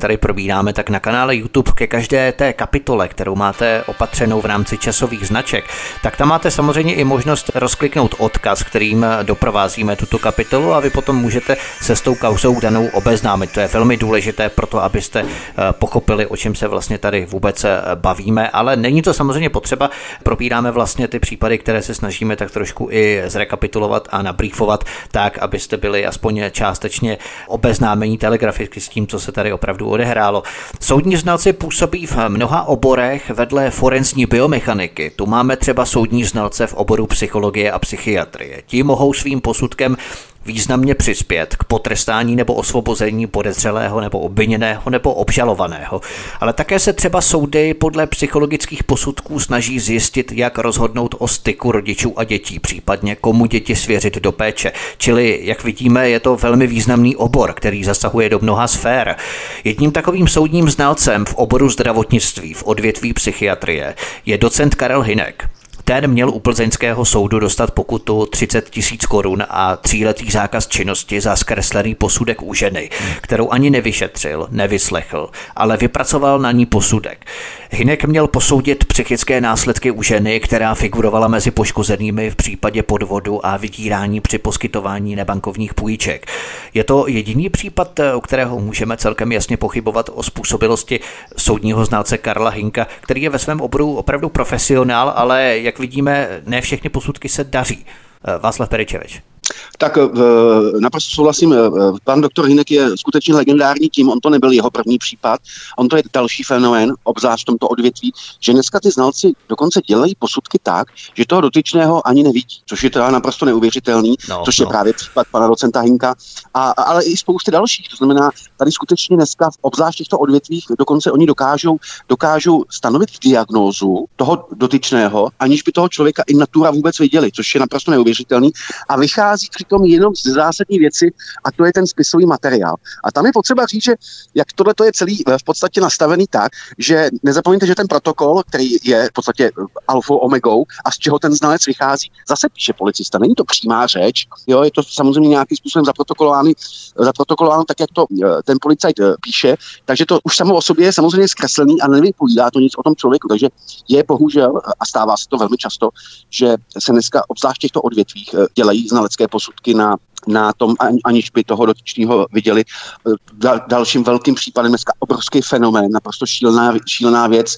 tady probíráme, tak na kanále YouTube ke každé té kapitole, kterou máte opatřenou v rámci časových značek, tak tam máte samozřejmě i možnost rozkliknout odkaz, kterým doprovázíme tuto kapitolu a vy potom můžete se s tou kauzou danou obeznámit. To je velmi důležité pro to, abyste pochopili, o čem se vlastně tady vůbec bavíme, ale není to samozřejmě potřeba. Probíráme vlastně ty případy, které se snažíme tak trošku i zrekapitulovat a nabrýfovat tak, abyste byli aspoň částečně obeznámení telegraficky s tím, co se tady opravdu odehrálo. Soudní znalci působí v mnoha oborech vedle forenzní biomechaniky. Tu máme třeba soudní znalce v oboru psychologie a psychiatrie. Ti mohou svým posudkem významně přispět k potrestání nebo osvobození podezřelého nebo obviněného nebo obžalovaného. Ale také se třeba soudy podle psychologických posudků snaží zjistit, jak rozhodnout o styku rodičů a dětí, případně komu děti svěřit do péče. Čili, jak vidíme, je to velmi významný obor, který zasahuje do mnoha sfér. Jedním takovým soudním znalcem v oboru zdravotnictví v odvětví psychiatrie je docent Karel Hynek. Ten měl u plzeňského soudu dostat pokutu třicet tisíc korun a tříletý zákaz činnosti za zkreslený posudek u ženy, kterou ani nevyšetřil, nevyslechl, ale vypracoval na ní posudek. Hynek měl posoudit psychické následky u ženy, která figurovala mezi poškozenými v případě podvodu a vydírání při poskytování nebankovních půjček. Je to jediný případ, u kterého můžeme celkem jasně pochybovat o způsobilosti soudního znalce Karla Hynka, který je ve svém oboru opravdu profesionál, ale jak vidíme, ne všechny posudky se daří. Václav Peričevič. Tak naprosto souhlasím, pan doktor Hynek je skutečně legendární tím, on to nebyl jeho první případ, on to je další fenomén, obzvlášť v tomto odvětví, že dneska ty znalci dokonce dělají posudky tak, že toho dotyčného ani nevidí, což je teda naprosto neuvěřitelný, no, což je no. právě případ pana docenta Hynka, a, ale i spousty dalších, to znamená, tady skutečně dneska v obzvlášť těchto odvětvích dokonce oni dokážou, dokážou stanovit diagnózu toho dotyčného, aniž by toho člověka in natura vůbec viděli, což je naprosto neuvěřitelný a vychází přitom jenom z zásadní věci a to je ten spisový materiál. A tam je potřeba říct, že jak tohle to je celý v podstatě nastavený tak, že nezapomeňte, že ten protokol, který je v podstatě alfou omegou a z čeho ten znalec vychází, zase píše policista. Není to přímá řeč, jo, je to samozřejmě nějakým způsobem zaprotokolováno, zaprotokolováno tak, jak to ten policajt píše, takže to už samo o sobě je samozřejmě zkreslený a nevypovídá to nic o tom člověku, takže je bohužel, a stává se to velmi často, že se dneska obzvlášť v těchto odvětvích dělají znalecké posudky na na tom, aniž by toho dotyčného viděli. Dal, dalším velkým případem dneska obrovský fenomén, naprosto šílená, šílená věc,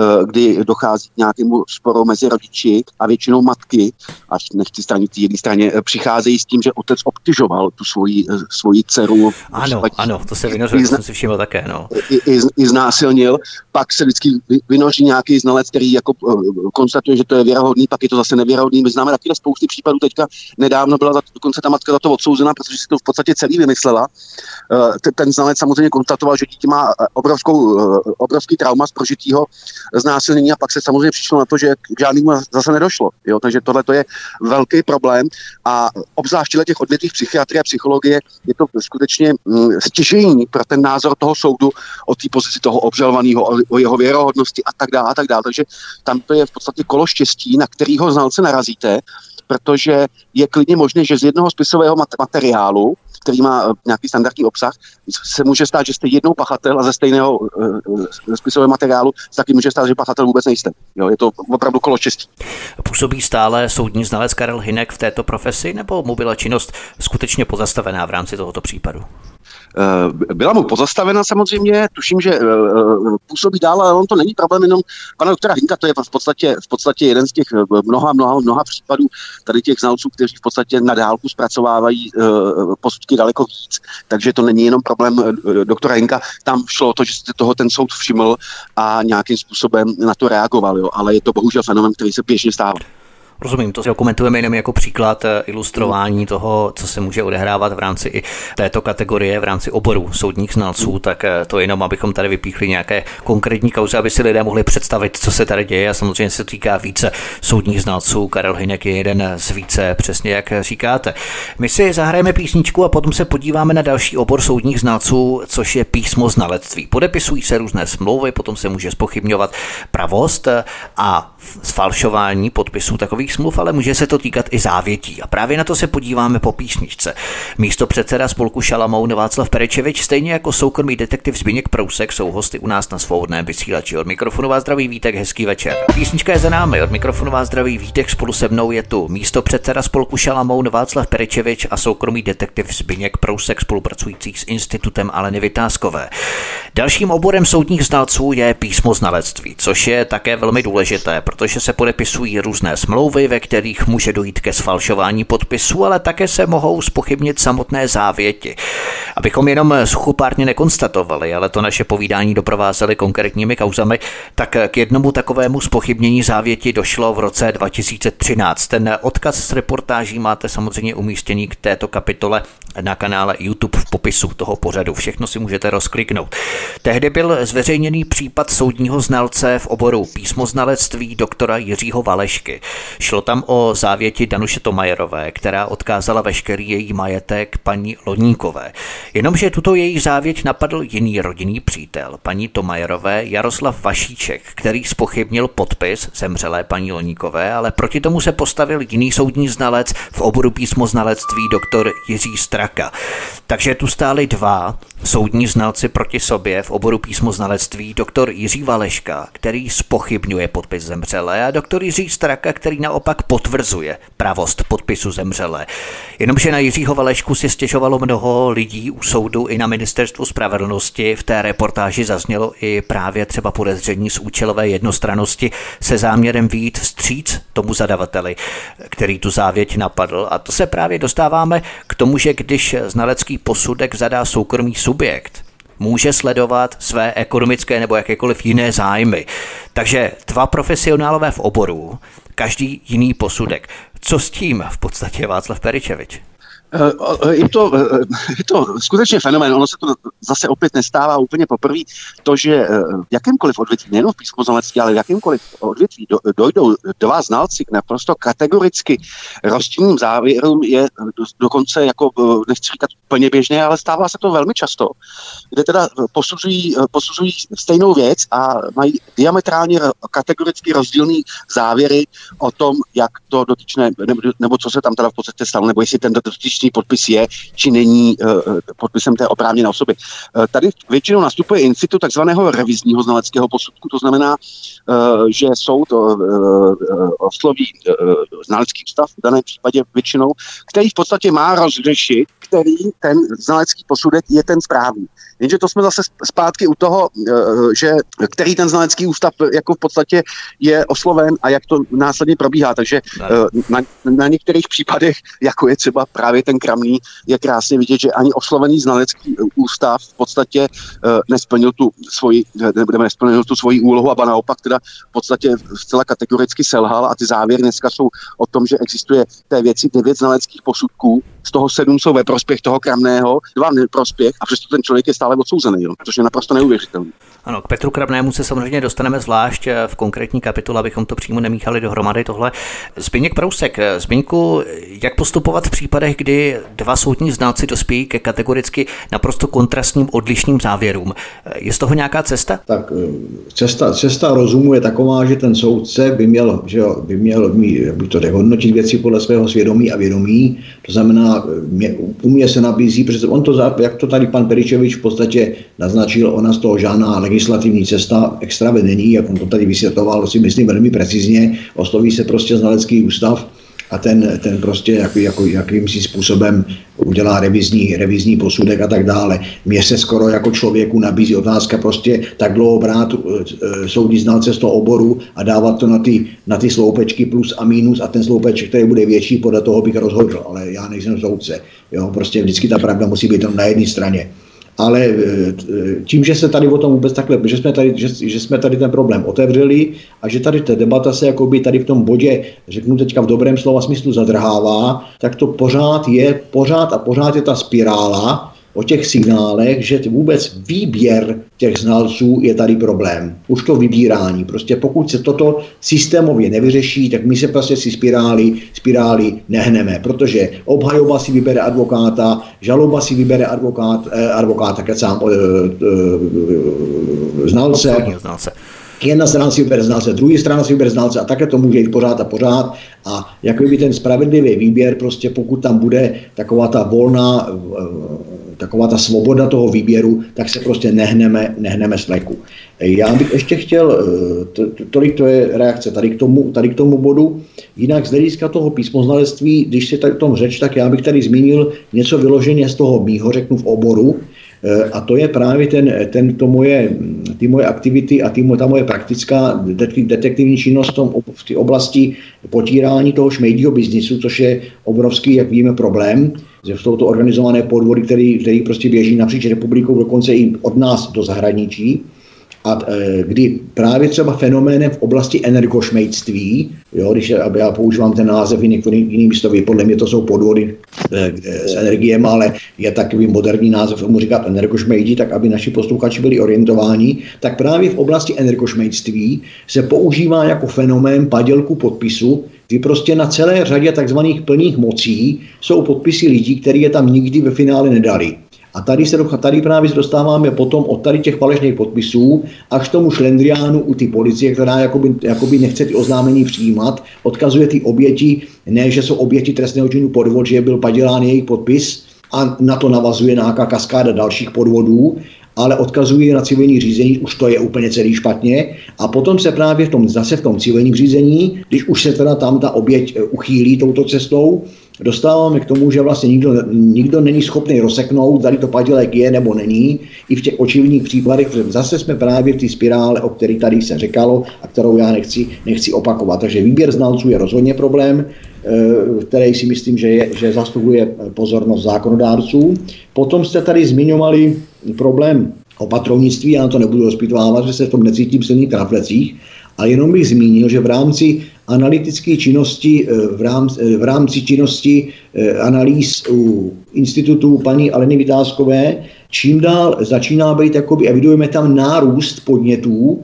kdy dochází k nějakému sporu mezi rodiči a většinou matky, až nechci stranit té jedné straně, přicházejí s tím, že otec obtěžoval tu svoji, svoji dceru. Ano, ano, to se vynořil, to jsem si všiml také, no. I, i, i znásilnil, pak se vždycky vynoří nějaký znalec, který jako konstatuje, že to je věrohodný, pak je to zase nevěrohodný. My známe taky spousty případů, teďka nedávno byla za, dokonce ta matka za to odsouzena, protože si to v podstatě celý vymyslela. Ten znalec samozřejmě konstatoval, že dítě má obrovskou, obrovský trauma z prožitého znásilnění a pak se samozřejmě přišlo na to, že k žádnému zase nedošlo. Jo? Takže tohle to je velký problém a obzvlášť těch odvětvích psychiatrie a psychologie je to skutečně stěžejní pro ten názor toho soudu o té pozici toho obžalovaného, o jeho věrohodnosti a tak dále a tak dále. Takže tam to je v podstatě kolo štěstí, na kterýho znalce narazíte, protože je klidně možné, že z jednoho spisového materiálu, který má nějaký standardní obsah, se může stát, že jste jednou pachatel a ze stejného uh, spisového materiálu se taky může stát, že pachatel vůbec nejste. Jo, je to opravdu kolo štěstí. Působí stále soudní znalec Karel Hynek v této profesi, nebo mu byla činnost skutečně pozastavená v rámci tohoto případu? Byla mu pozastavena samozřejmě, tuším, že působí dál, ale on to není problém jenom pana doktora Hynka, to je v podstatě, v podstatě jeden z těch mnoha, mnoha, mnoha případů tady těch znalců, kteří v podstatě na dálku zpracovávají posudky daleko víc, takže to není jenom problém doktora Hynka, tam šlo o to, že se toho ten soud všiml a nějakým způsobem na to reagoval, jo, ale je to bohužel fenomén, který se běžně stává. Rozumím, to si dokumentujeme jenom jako příklad ilustrování toho, co se může odehrávat v rámci i této kategorie, v rámci oboru soudních znalců, tak to jenom, abychom tady vypíchli nějaké konkrétní kauzy, aby si lidé mohli představit, co se tady děje a samozřejmě se týká více soudních znalců. Karel Hynek je jeden z více, přesně jak říkáte. My si zahrajeme písničku a potom se podíváme na další obor soudních znalců, což je písmoznalectví. Podepisují se různé smlouvy, potom se může zpochybňovat pravost a sfalšování podpisů takových majetkových smluv, ale může se to týkat i závětí. A právě na to se podíváme po písničce. Místopředseda spolku Šalamoun Václav Perečevič, stejně jako soukromý detektiv Zbyněk Prousek, jsou hosty u nás na Svobodném vysílači. Od mikrofonu vás zdraví Vítek, hezký večer. Písnička je za námi, od mikrofonu vás zdraví Vítek, spolu se mnou je tu místopředseda spolku Šalamoun Václav Perečevič a soukromý detektiv Zbyněk Prousek, spolupracující s Institutem Aleny Vytázkové. Dalším oborem soudních znalců je písmoznalectví, což je také velmi důležité, protože se podepisují různé smlouvy, ve kterých může dojít ke sfalšování podpisů, ale také se mohou zpochybnit samotné závěti. Abychom jenom suchopárně nekonstatovali, ale to naše povídání doprovázely konkrétními kauzami, tak k jednomu takovému zpochybnění závěti došlo v roce dva tisíce třináct. Ten odkaz s reportáží máte samozřejmě umístěný k této kapitole na kanále YouTube v popisu toho pořadu. Všechno si můžete rozkliknout. Tehdy byl zveřejněný případ soudního znalce v oboru písmoznalectví doktora Jiřího Valešky. Šlo tam o závěti Danuše Thomayerové, která odkázala veškerý její majetek paní Loníkové. Jenomže tuto její závěť napadl jiný rodinný přítel, paní Thomayerové, Jaroslav Vašíček, který zpochybnil podpis zemřelé paní Loníkové, ale proti tomu se postavil jiný soudní znalec v oboru písmoznalectví doktor Jiří Straka. Takže tu stáli dva soudní znalci proti sobě v oboru písmoznalectví, doktor Jiří Valeška, který zpochybňuje podpis zemřelé, a doktor Jiří Straka, který naopak potvrzuje pravost podpisu zemřelé. Jenomže na Jiřího Valešku si stěžovalo mnoho lidí u soudu i na Ministerstvu spravedlnosti. V té reportáži zaznělo i právě třeba podezření z účelové jednostrannosti se záměrem vyjít vstříc tomu zadavateli, který tu závěť napadl. A to se právě dostáváme k tomu, že když znalecký posudek zadá soukromý subjekt, může sledovat své ekonomické nebo jakékoliv jiné zájmy. Takže dva profesionálové v oboru, každý jiný posudek. Co s tím v podstatě, Václav Perečevič? Je to, je to skutečně fenomén, ono se to zase opět nestává úplně poprvé, to, že v jakémkoliv odvětví, nejen v písmoznalectví, ale v jakémkoliv odvětví do, dojdou dva znalci k naprosto kategoricky rozdílným závěrům, je dokonce, jako nechci říkat úplně běžné, ale stává se to velmi často, kde teda posuzují, posuzují stejnou věc a mají diametrálně kategoricky rozdílný závěry o tom, jak to dotyčné, nebo, nebo co se tam teda v podstatě stalo, nebo jestli ten dotyčný podpis je, či není uh, podpisem té oprávněné osoby. Uh, tady většinou nastupuje institut takzvaného revizního znaleckého posudku, to znamená, uh, že soud uh, uh, osloví uh, znalecký ústav v daném případě většinou, který v podstatě má rozřešit, který ten znalecký posudek je ten správný. Jenže to jsme zase zpátky u toho, že který ten znalecký ústav jako v podstatě je osloven a jak to následně probíhá. Takže na, na některých případech, jako je třeba právě ten Kramný, je krásně vidět, že ani oslovený znalecký ústav v podstatě nesplnil tu svoji, nesplnil tu svoji úlohu, a naopak teda v podstatě zcela kategoricky selhal, a ty závěry dneska jsou o tom, že existuje té věci devět znaleckých posudků, z toho sedm jsou ve prospěch toho Kramného, dva neprospěch, a přesto ten člověk je stále odsouzený, jo, což je naprosto neuvěřitelné. Ano, k Petru Kramnému se samozřejmě dostaneme zvlášť v konkrétní kapitole, abychom to přímo nemíchali dohromady tohle. Zbyněk Prousek, Zbyňku, jak postupovat v případech, kdy dva soudní znalci dospějí ke kategoricky naprosto kontrastním odlišným závěrům? Je z toho nějaká cesta? Tak cesta, cesta rozumu je taková, že ten soudce by měl, že jo, by měl by to hodnotit věci podle svého svědomí a vědomí. To znamená, mě, u mě se nabízí, protože on to, jak to tady pan Perečevič v podstatě naznačil, ona z toho žádná legislativní cesta extra není, jak on to tady vysvětloval, si myslím velmi precizně, osloví se prostě znalecký ústav a ten, ten prostě jak, jako, jakýmsi způsobem udělá revizní, revizní posudek a tak dále. Mně se skoro jako člověku nabízí otázka prostě tak dlouho brát e, soudní znalce z toho oboru a dávat to na ty, na ty sloupečky plus a minus, a ten sloupeček, který bude větší, podle toho bych rozhodl, ale já nejsem soudce. Jo, prostě vždycky ta pravda musí být na jedné straně. Ale tím, že se tady o tom vůbec takhle, že jsme tady, že, že jsme tady ten problém otevřeli a že tady ta debata se jakoby tady v tom bodě, řeknu teďka v dobrém slova smyslu, zadrhává, tak to pořád je, pořád a pořád je ta spirála o těch signálech, že vůbec výběr těch znalců je tady problém. Už to vybírání. Prostě pokud se toto systémově nevyřeší, tak my se prostě si spirály, spirály nehneme, protože obhajoba si vybere advokáta, žaloba si vybere advokát, eh, advokáta, kecám, eh, eh, znalce. znalce. Jedna strana si vybere znalce, druhá strana si vybere znalce a takhle to může jít pořád a pořád. A jakoby ten spravedlivý výběr, prostě pokud tam bude taková ta volná, taková ta svoboda toho výběru, tak se prostě nehneme, nehneme z vleku. Já bych ještě chtěl, to, tolik to je reakce tady k tomu, tady k tomu bodu, jinak z hlediska toho písmoznalectví, když si tady tom řeč, tak já bych tady zmínil něco vyloženě z toho mýho, řeknu v oboru, a to je právě ten, ten, to moje, ty moje aktivity a ty, ta moje praktická detektivní činnost v, tom, v té oblasti potírání toho šmejdího biznisu, což je obrovský, jak víme, problém, že jsou to organizované podvody, který, který prostě běží napříč republikou, dokonce i od nás do zahraničí. A kdy právě třeba fenoménem v oblasti energošmejdství, jo, když já používám ten název i některý jiný místový, podle mě to jsou podvody s energiemi, ale je takový moderní název, mu říkat energošmejdi, tak aby naši posluchači byli orientováni, tak právě v oblasti energošmejdství se používá jako fenomén padělku podpisu, kdy prostě na celé řadě takzvaných plných mocí jsou podpisy lidí, kteří je tam nikdy ve finále nedali. A tady, se, tady právě se dostáváme potom od tady těch falešných podpisů až k tomu šlendriánu u ty policie, která jakoby, jakoby nechce ty oznámení přijímat, odkazuje ty oběti, ne, že jsou oběti trestného činu podvod, že byl padělán jejich podpis a na to navazuje nějaká kaskáda dalších podvodů, ale odkazuje na civilní řízení, už to je úplně celý špatně. A potom se právě v tom, zase v tom civilním řízení, když už se teda tam ta oběť uchýlí touto cestou, dostáváme k tomu, že vlastně nikdo, nikdo není schopný rozseknout, zda to padělek je nebo není. I v těch očividných příkladech, protože zase jsme právě v té spirále, o které tady se říkalo a kterou já nechci, nechci opakovat. Takže výběr znalců je rozhodně problém, který si myslím, že, je, že zasluhuje pozornost zákonodárců. Potom jste tady zmiňovali problém opatrovnictví, já na to nebudu rozpitvávat, že se v tom necítím silných traflecích, ale jenom bych zmínil, že v rámci analytické činnosti, v rámci, v rámci činnosti analýz u institutu paní Aleny Vitázkové, čím dál začíná být, jakoby evidujeme tam nárůst podnětů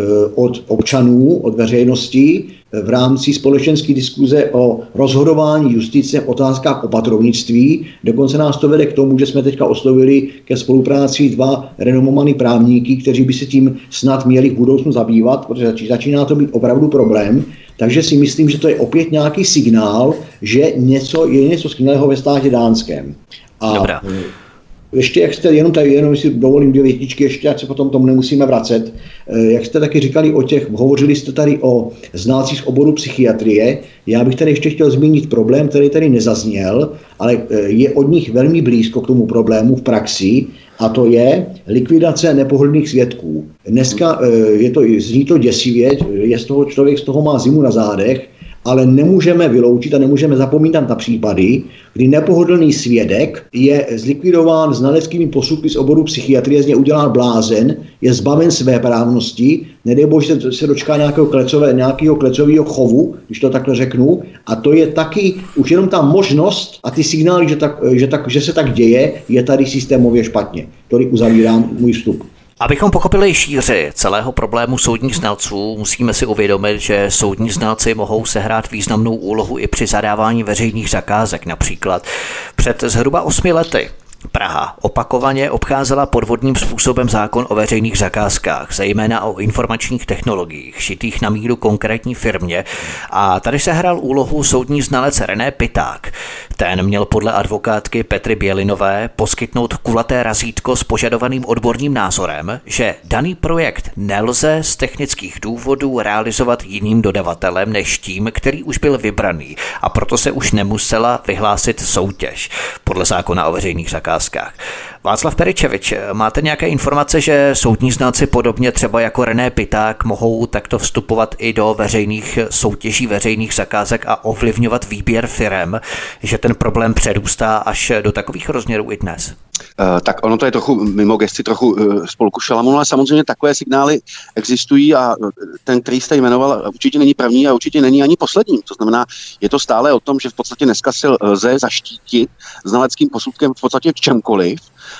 od občanů, od veřejnosti v rámci společenské diskuze o rozhodování justice v otázkách opatrovnictví. Dokonce nás to vede k tomu, že jsme teďka oslovili ke spolupráci dva renomovaní právníky, kteří by se tím snad měli v budoucnu zabývat, protože začíná to být opravdu problém. Takže si myslím, že to je opět nějaký signál, že něco, je něco skvělého ve státě dánském. A Dobrá. Ještě, jak jste, jenom tady, jenom si dovolím dvě větičky, ještě, ať se potom tomu nemusíme vracet. Jak jste taky říkali o těch, hovořili jste tady o znalcích z oboru psychiatrie, já bych tady ještě chtěl zmínit problém, který tady nezazněl, ale je od nich velmi blízko k tomu problému v praxi, a to je likvidace nepohodlných svědků. Dneska je to, zní to děsivě, je z toho člověk z toho má zimu na zádech, ale nemůžeme vyloučit a nemůžeme zapomínat na případy, kdy nepohodlný svědek je zlikvidován znaleckými posudky z oboru psychiatrie, z něj udělán blázen, je zbaven své právnosti, nedej bože se, se dočká nějakého, klecové, nějakého klecového chovu, když to takhle řeknu, a to je taky už jenom ta možnost a ty signály, že, tak, že, tak, že se tak děje, je tady systémově špatně. Tolik uzavírám můj vstup. Abychom pochopili šíři celého problému soudních znalců, musíme si uvědomit, že soudní znalci mohou sehrát významnou úlohu i při zadávání veřejných zakázek. Například před zhruba osmi lety Praha opakovaně obcházela podvodným způsobem zákon o veřejných zakázkách, zejména o informačních technologiích, šitých na míru konkrétní firmě, a tady se hrál úlohu soudní znalec René Piták. Ten měl podle advokátky Petry Bělinové poskytnout kulaté razítko s požadovaným odborným názorem, že daný projekt nelze z technických důvodů realizovat jiným dodavatelem než tím, který už byl vybraný, a proto se už nemusela vyhlásit soutěž podle zákona o veřejných zakázkách. Václav Peričevič, máte nějaké informace, že soudní znalci podobně třeba jako René Piták mohou takto vstupovat i do veřejných soutěží, veřejných zakázek a ovlivňovat výběr firem, že ten problém předůstá až do takových rozměrů i dnes? Uh, tak ono to je trochu mimo gesci, trochu uh, spolku Šalamunu, ale samozřejmě takové signály existují a ten, který jste jmenoval, určitě není první a určitě není ani posledním. To znamená, je to stále o tom, že v podstatě dneska se lze zaštítit znaleckým posudkem v podstatě v čemkoliv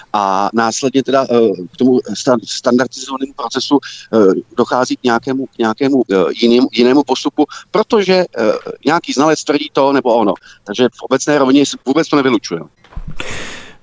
a následně teda uh, k tomu standardizovanému procesu uh, dochází k nějakému, k nějakému uh, jinému, jinému postupu, protože uh, nějaký znalec tvrdí to nebo ono. Takže v obecné rovině vůbec to nevylučuje.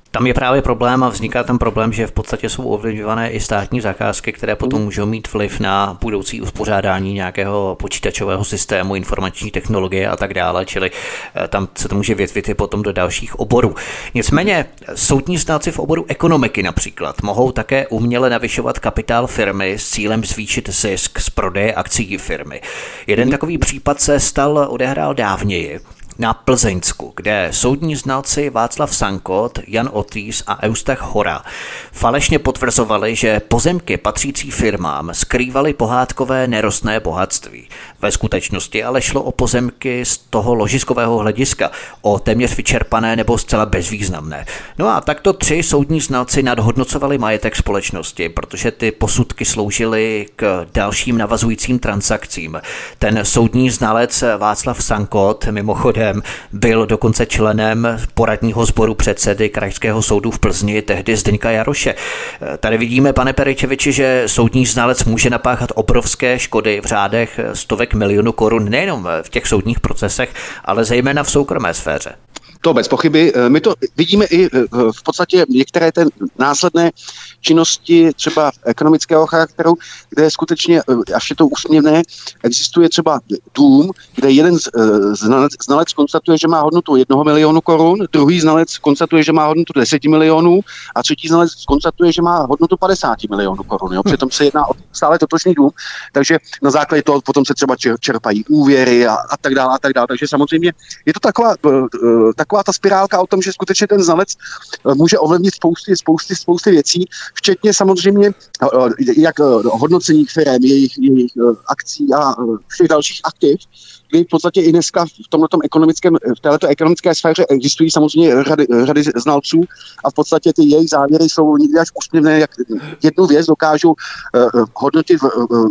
Tam je právě problém a vzniká tam problém, že v podstatě jsou ovlivňované i státní zakázky, které potom můžou mít vliv na budoucí uspořádání nějakého počítačového systému, informační technologie a tak dále, čili tam se to může větvit i potom do dalších oborů. Nicméně soudní znalci v oboru ekonomiky například mohou také uměle navyšovat kapitál firmy s cílem zvýšit zisk z prodeje akcií firmy. Jeden takový případ se stal, odehrál dávněji na Plzeňsku, kde soudní znalci Václav Sankot, Jan Otýs a Eustach Hora falešně potvrzovali, že pozemky patřící firmám skrývaly pohádkové nerostné bohatství. Ve skutečnosti ale šlo o pozemky z toho ložiskového hlediska, o téměř vyčerpané nebo zcela bezvýznamné. No a takto tři soudní znalci nadhodnocovali majetek společnosti, protože ty posudky sloužily k dalším navazujícím transakcím. Ten soudní znalec Václav Sankot mimochodem byl dokonce členem poradního sboru předsedy Krajského soudu v Plzni, tehdy Zdeňka Jaroše. Tady vidíme, pane Peričeviči, že soudní znalec může napáchat obrovské škody v řádech stovek milionů korun nejenom v těch soudních procesech, ale zejména v soukromé sféře. To bez pochyby. My to vidíme i v podstatě některé ty následné činnosti třeba ekonomického charakteru, kde skutečně, až je to úsměvné, existuje třeba dům, kde jeden znalec, znalec konstatuje, že má hodnotu jednoho milionu korun, druhý znalec konstatuje, že má hodnotu deseti milionů a třetí znalec konstatuje, že má hodnotu padesáti milionů korun. Jo? Přitom se jedná o stále totožný dům, takže na základě toho potom se třeba čerpají úvěry a, a tak dále a tak dále. Takže samozřejmě je to taková, taková ta spirálka o tom, že skutečně ten znalec může ovlivnit spousty, spousty, spousty věcí, včetně samozřejmě jak hodnocení firem, jejich, jejich akcí a všech dalších aktiv, kdy v podstatě i dneska v tomhletom ekonomickém, v této ekonomické sféře existují samozřejmě řady, řady znalců a v podstatě ty jejich závěry jsou někdy až úsměvné, jak jednu věc dokážou uh, hodnotit v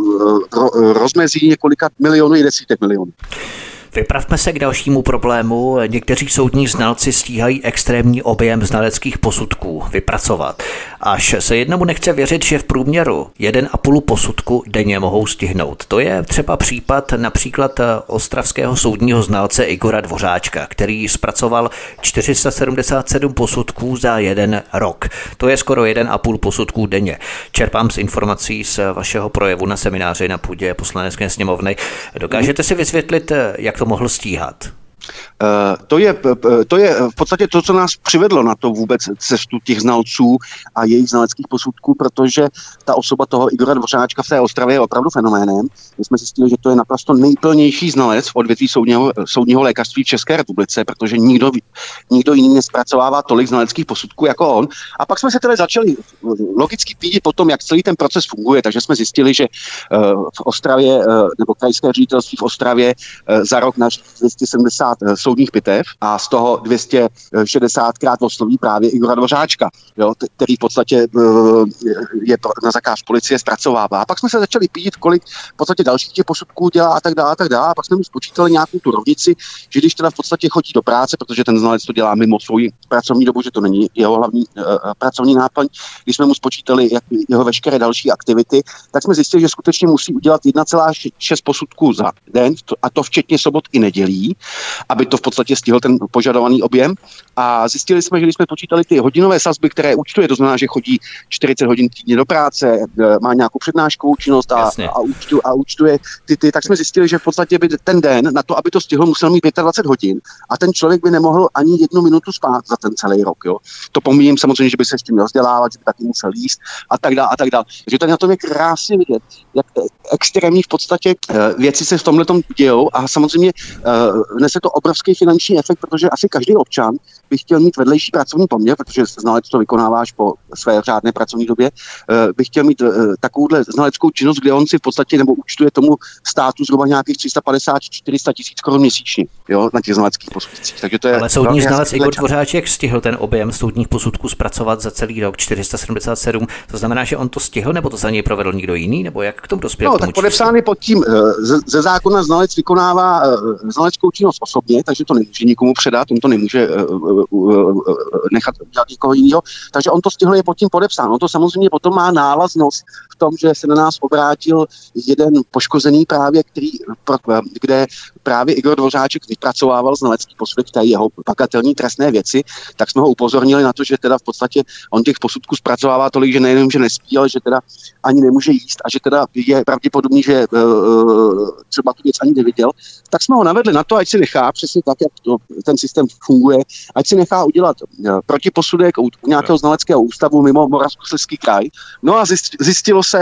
uh, rozmezí několika milionů i desítek milionů. Vypravme se k dalšímu problému. Někteří soudní znalci stíhají extrémní objem znaleckých posudků vypracovat. Až se jednomu nechce věřit, že v průměru jeden a půl posudku denně mohou stihnout. To je třeba případ například ostravského soudního znalce Igora Dvořáčka, který zpracoval čtyři sta sedmdesát sedm posudků za jeden rok. To je skoro jeden a půl posudků denně. Čerpám z informací z vašeho projevu na semináři na půdě Poslanecké sněmovny. Dokážete si vysvětlit, jak to mohl stíhat? Uh, to, je, to je v podstatě to, co nás přivedlo na to vůbec cestu těch znalců a jejich znaleckých posudků, protože ta osoba toho Igora Dvořáčka v té Ostravě je opravdu fenoménem. My jsme zjistili, že to je naprosto nejplnější znalec v odvětví soudního, soudního lékařství v České republice, protože nikdo, nikdo jiný nespracovává tolik znaleckých posudků jako on. A pak jsme se tedy začali logicky pídit po tom, jak celý ten proces funguje, takže jsme zjistili, že uh, v Ostravě, uh, nebo krajské ředitelství v Ostravě uh, za rok na dvě stě sedmdesát soudních pitev a z toho dvě stě šedesátkrát osloví právě Igora Dvořáčka, jo, který v podstatě je na zakaz policie zpracovává. A pak jsme se začali pídit, kolik v podstatě dalších těch posudků dělá a tak dále a tak dále. A pak jsme mu spočítali nějakou tu rovnici, že když teda v podstatě chodí do práce, protože ten znalec to dělá mimo svou pracovní dobu, že to není jeho hlavní uh, pracovní náplň, když jsme mu spočítali jak jeho veškeré další aktivity, tak jsme zjistili, že skutečně musí udělat jedna celá šest posudků za den, a to včetně sobot i nedělí, aby to v podstatě stihl ten požadovaný objem. A zjistili jsme, že když jsme počítali ty hodinové sazby, které účtuje, to znamená, že chodí čtyřicet hodin týdně do práce, má nějakou přednáškovou činnost a, a, účtu, a účtuje ty, ty, tak jsme zjistili, že v podstatě by ten den na to, aby to stihl, musel mít dvacet pět hodin a ten člověk by nemohl ani jednu minutu spát za ten celý rok. Jo. To pomíním samozřejmě, že by se s tím měl vzdělávat, že by taky musel jíst a tak dále a tak dále. Takže tady na tom je krásně vidět, jak extrémní v podstatě věci se v tomhletom dějou a samozřejmě nese to obrovský finanční efekt, protože asi každý občan by chtěl mít vedlejší pracovní poměr, protože znalec to vykonáváš po své řádné pracovní době, by chtěl mít takovouhle znaleckou činnost, kde on si v podstatě nebo účtuje tomu státu zhruba nějakých tři sta padesát až čtyři sta tisíc korun měsíčně, jo, na těch znaleckých posudcích. Takže to je. Ale soudní znalec Igor Dvořáček stihl ten objem soudních posudků zpracovat za celý rok čtyři sta sedmdesát sedm. To znamená, že on to stihl, nebo to za něj provedl někdo jiný, nebo jak k tomu dospěl? No, tak podepsány pod tím ze zákona znalec vykonává znaleckou činnost osobně. osobně, takže to nemůže nikomu předat, on to nemůže uh, uh, uh, nechat dělat někoho jiného, takže on to stihl je pod tím podepsán. On to samozřejmě potom má návaznost v tom, že se na nás obrátil jeden poškozený právě, který, kde právě Igor Dvořáček vypracovával znalecký posudek té jeho bagatelní trestné věci, tak jsme ho upozornili na to, že teda v podstatě on těch posudků zpracovává tolik, že nejenom, že nespí, ale že teda ani nemůže jíst a že teda je pravděpodobný, že uh, třeba tu věc ani neviděl. Tak jsme ho navedli na to, ať si nechá, přesně tak, jak to, ten systém funguje, ať si nechá udělat uh, protiposudek u, u nějakého znaleckého ústavu mimo Moravskoslezský kraj. No a zjistilo se,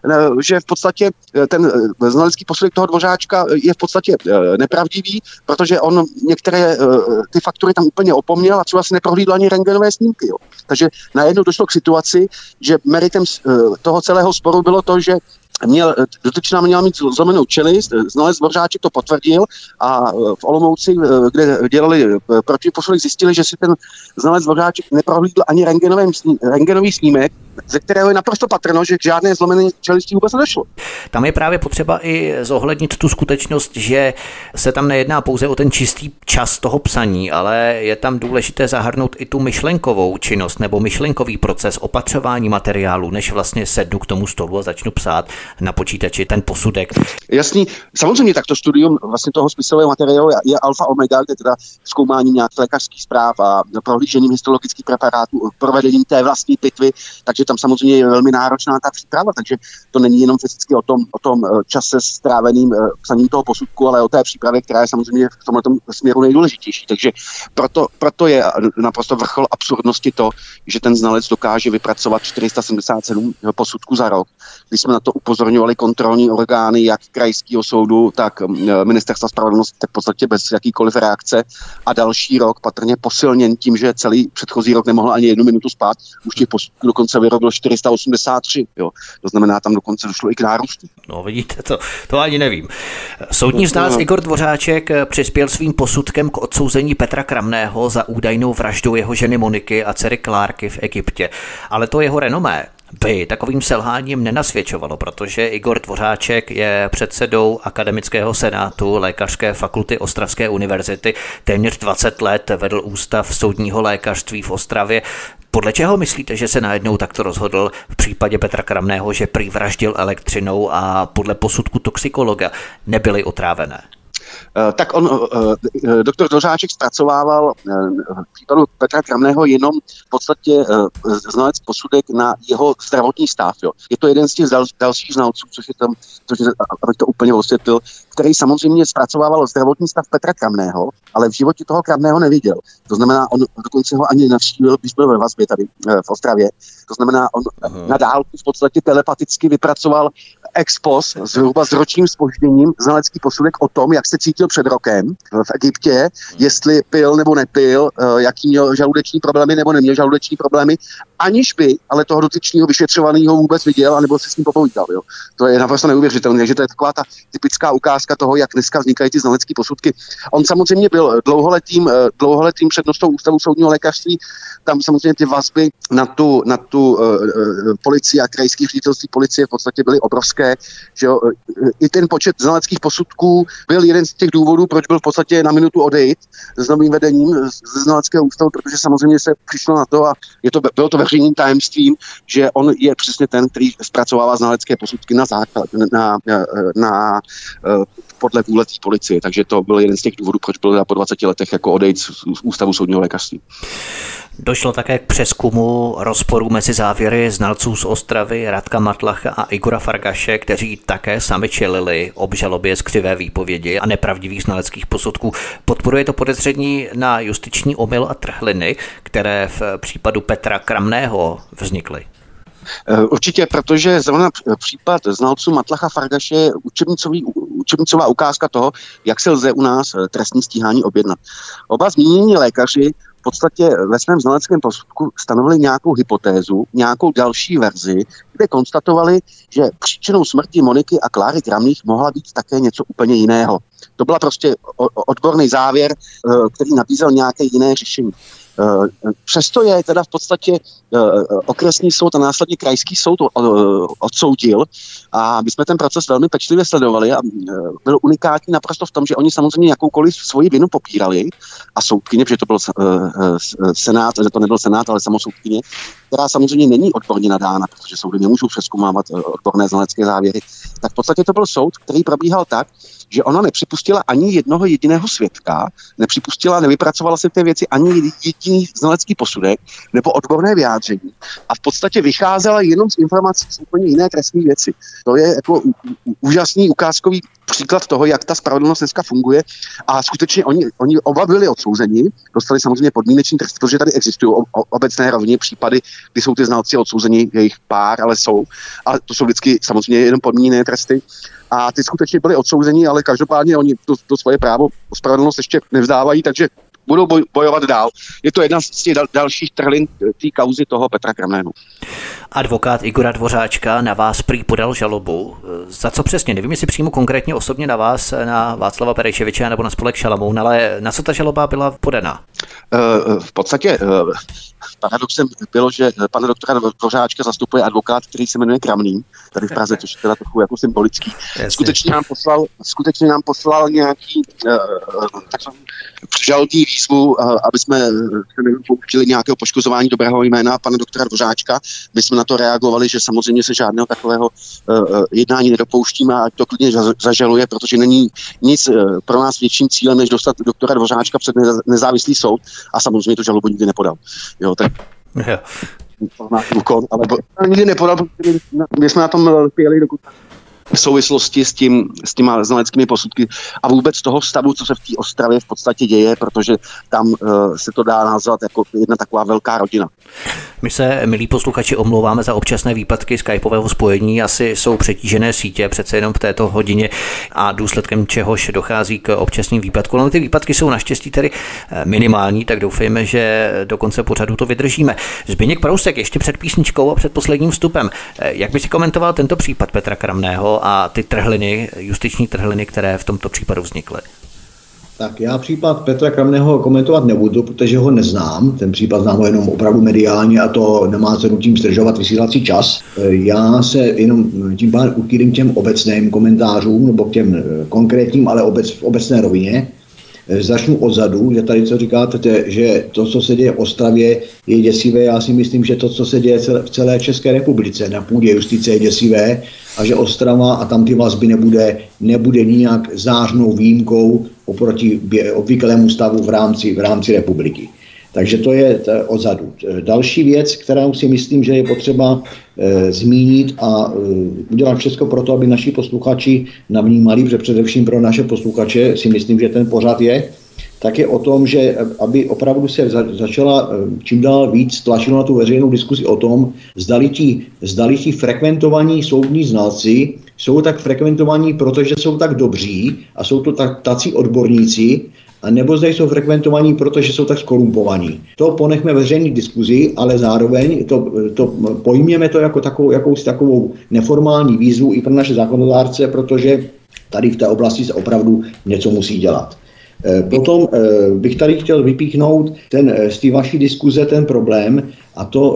že v podstatě ten znalecký posudek toho Dvořáčka je v podstatě nepravdivý, protože on některé ty faktury tam úplně opomněl a třeba si neprohlídl ani rentgenové snímky. Jo. Takže najednou došlo k situaci, že meritem toho celého sporu bylo to, že Měl, dotyčná měla mít zlomenou čelist, znalec Dvořáček to potvrdil a v Olomouci, kde dělali protiposudek, zjistili, že si ten znalec Dvořáček neprohlídl ani rentgenový snímek, ze kterého je naprosto patrno, že k žádné zlomené čelisti vůbec nedošlo. Tam je právě potřeba i zohlednit tu skutečnost, že se tam nejedná pouze o ten čistý čas toho psaní, ale je tam důležité zahrnout i tu myšlenkovou činnost nebo myšlenkový proces opatřování materiálu, než vlastně sednu k tomu stolu a začnu psát na počítači ten posudek. Jasný, samozřejmě tak to studium vlastně toho spisového materiálu je alfa omega, kde teda zkoumání nějakých lékařských zpráv a prohlížením histologických preparátů, provedením té vlastní pitvy, takže tam samozřejmě je velmi náročná ta příprava, takže to není jenom fyzicky o tom, o tom čase stráveným psaním toho posudku, ale o té přípravě, která je samozřejmě v tomto směru nejdůležitější. Takže proto, proto je naprosto vrchol absurdnosti to, že ten znalec dokáže vypracovat čtyři sta sedmdesát sedm posudků za rok. Když jsme na to upozorňovali kontrolní orgány jak krajského soudu, tak ministerstva spravedlnosti, tak v podstatě bez jakýkoliv reakce a další rok patrně posilněn tím, že celý předchozí rok nemohl ani jednu minutu spát, už těch posudků dokonce vyrobil čtyři sta osmdesát tři, jo. To znamená, tam dokonce došlo i k nárůstu. No vidíte, to, to ani nevím. Soudní znalec Igor Dvořáček přispěl svým posudkem k odsouzení Petra Kramného za údajnou vraždu jeho ženy Moniky a dcery Klárky v Egyptě. Ale to jeho renomé by takovým selháním nenasvědčovalo, protože Igor Dvořáček je předsedou akademického senátu Lékařské fakulty Ostravské univerzity. Téměř dvacet let vedl ústav soudního lékařství v Ostravě. Podle čeho myslíte, že se najednou takto rozhodl v případě Petra Kramného, že prý vraždil elektřinou a podle posudku toxikologa nebyly otrávené? Tak on, doktor Dvořáček zpracovával v případu Petra Kramného jenom v podstatě znalec posudek na jeho zdravotní stav. Jo. Je to jeden z těch dal, dalších znalců, což je tam, což je, abych to úplně osvětlil, který samozřejmě zpracovával zdravotní stav Petra Kramného, ale v životě toho Kramného neviděl. To znamená, on dokonce ho ani navštívil, když byl ve vazbě tady v Ostravě. To znamená, on Aha. na dálku v podstatě telepaticky vypracoval ex post, zhruba s ročním zpožděním, znalecký posudek o tom, jak se cítil před rokem v Egyptě, jestli pil nebo nepil, jaký měl žaludeční problémy nebo neměl žaludeční problémy, aniž by ale toho dotyčního vyšetřovaného vůbec viděl, anebo se s ním popovídal. Jo. To je naprosto neuvěřitelné, takže to je taková ta typická ukázka toho, jak dneska vznikají ty znalecké posudky. On samozřejmě byl dlouholetým, dlouholetým přednostou Ústavu soudního lékařství, tam samozřejmě ty vazby na tu, na tu uh, policii a krajských ředitelství policie v podstatě byly obrovské, že jo, i ten počet znaleckých posudků byl jeden z těch důvodů, proč byl v podstatě na minutu odejít s novým vedením ze znaleckého ústavu, protože samozřejmě se přišlo na to a je to, bylo to veřejným tajemstvím, že on je přesně ten, který zpracovává znalecké posudky na základ, na, na, na podle vůle té policie, takže to byl jeden z těch důvodů, proč byl po dvaceti letech jako odejít z Ústavu soudního lékařství. Došlo také k přezkumu rozporu mezi závěry znalců z Ostravy Radka Matlacha a Igora Fargaše, kteří také sami čelili obžalobě z křivé výpovědi a nepravdivých znaleckých posudků. Podporuje to podezření na justiční omyl a trhliny, které v případu Petra Kramného vznikly? Určitě, protože zrovna případ znalců Matlacha Fargaše je učebnicový, učebnicová ukázka toho, jak se lze u nás trestní stíhání objednat. Oba zmínění lékaři v podstatě ve svém znaleckém posudku stanovili nějakou hypotézu, nějakou další verzi, kde konstatovali, že příčinou smrti Moniky a Kláry Kramných mohla být také něco úplně jiného. To byla prostě odborný závěr, který nabízel nějaké jiné řešení. Přesto je teda v podstatě okresní soud a následně krajský soud odsoudil a my jsme ten proces velmi pečlivě sledovali a byl unikátní naprosto v tom, že oni samozřejmě jakoukoliv svoji vinu popírali a soudkyně, protože to byl senát, že to nebyl senát, ale samosoudkyně, která samozřejmě není odborně nadána, protože soudy nemůžou přezkoumávat odborné znalecké závěry, tak v podstatě to byl soud, který probíhal tak, že ona nepřipustila ani jednoho jediného svědka, nepřipustila, nevypracovala se té věci ani jediný znalecký posudek nebo odborné vyjádření a v podstatě vycházela jenom z informací z úplně jiné trestní věci. To je jako úžasný ukázkový příklad toho, jak ta spravedlnost dneska funguje a skutečně oni, oni oba byli odsouzeni, dostali samozřejmě podmínečný trest, protože tady existují obecné rovně případy, kdy jsou ty znalci odsouzeni, jejich pár, ale jsou, ale to jsou vždycky samozřejmě jenom podmíněné tresty. A ty skutečně byli odsouzeni, ale každopádně oni to, to svoje právo o spravedlnost ještě nevzdávají, takže budou boj, bojovat dál. Je to jedna z těch dal, dalších trhlin té kauzy toho Petra Kramného. Advokát Igora Dvořáčka na vás prý podal žalobu. Za co přesně? Nevím, jestli přímo konkrétně osobně na vás, na Václava Pereševiče nebo na spolek Šalamoun, ale na co ta žaloba byla podaná? Uh, v podstatě uh, paradoxem bylo, že pana doktora Dvořáčka zastupuje advokát, který se jmenuje Kramný, tady v Praze, což je teda trochu jako symbolický. Skutečně nám poslal, skutečně nám poslal nějaký uh, takzvaný žalobní výzvu, uh, aby jsme se nepouštili nějakého poškozování dobrého jména pana doktora Dvořáčka. My jsme na to reagovali, že samozřejmě se žádného takového uh, jednání nedopouštíme a to klidně zažaluje, protože není nic uh, pro nás větším cílem, než dostat doktora Dvořáčka před nezávislý soud a samozřejmě to žalobu nikdy nepodal. Jo, tak jo. úkon, ale nikdy nepodal, protože my jsme na tom lpěli dokud v souvislosti s tím, s těma znaleckými posudky a vůbec toho stavu, co se v té Ostravě v podstatě děje, protože tam uh, se to dá nazvat jako jedna taková velká rodina. My se, milí posluchači, omlouváme za občasné výpadky skypového spojení, asi jsou přetížené sítě přece jenom v této hodině a důsledkem čehož dochází k občasným výpadkům. No ty výpadky jsou naštěstí tedy minimální, tak doufejme, že do konce pořadu to vydržíme. Zbyněk Prousek ještě před písničkou a před posledním vstupem. Jak by si komentoval tento případ Petra Kramného a ty trhliny, justiční trhliny, které v tomto případu vznikly? Tak já případ Petra Kramného komentovat nebudu, protože ho neznám. Ten případ znám ho jenom opravdu mediálně a to nemá cenu tím zdržovat vysílací čas. Já se jenom tím pádem uchýlím těm obecným komentářům nebo k těm konkrétním, ale obec, v obecné rovině. Začnu odzadu, že tady co říkáte, že to, co se děje v Ostravě, je děsivé. Já si myslím, že to, co se děje v celé České republice na půdě justice, je děsivé a že Ostrava a tam ty vazby nebude, nebude nijak zářnou výjimkou oproti obvyklému stavu v rámci, v rámci republiky. Takže to je to odzadu. Další věc, kterou si myslím, že je potřeba e, zmínit a e, udělat všechno pro to, aby naši posluchači navnímali, protože především pro naše posluchače si myslím, že ten pořad je, tak je o tom, že aby opravdu se za, začala čím dál víc tlačilo na tu veřejnou diskusi o tom, zdali ti, zdali ti frekventovaní soudní znalci jsou tak frekventovaní, protože jsou tak dobří a jsou to tak, tací odborníci, a nebo zde jsou frekventovaní, protože jsou tak skorumpovaní. To ponechme veřejný diskuzi, ale zároveň to, to pojměme to jako takovou, jakousi takovou neformální výzvu i pro naše zákonodárce, protože tady v té oblasti se opravdu něco musí dělat. Potom bych tady chtěl vypíchnout ten, z té vaší diskuze ten problém a to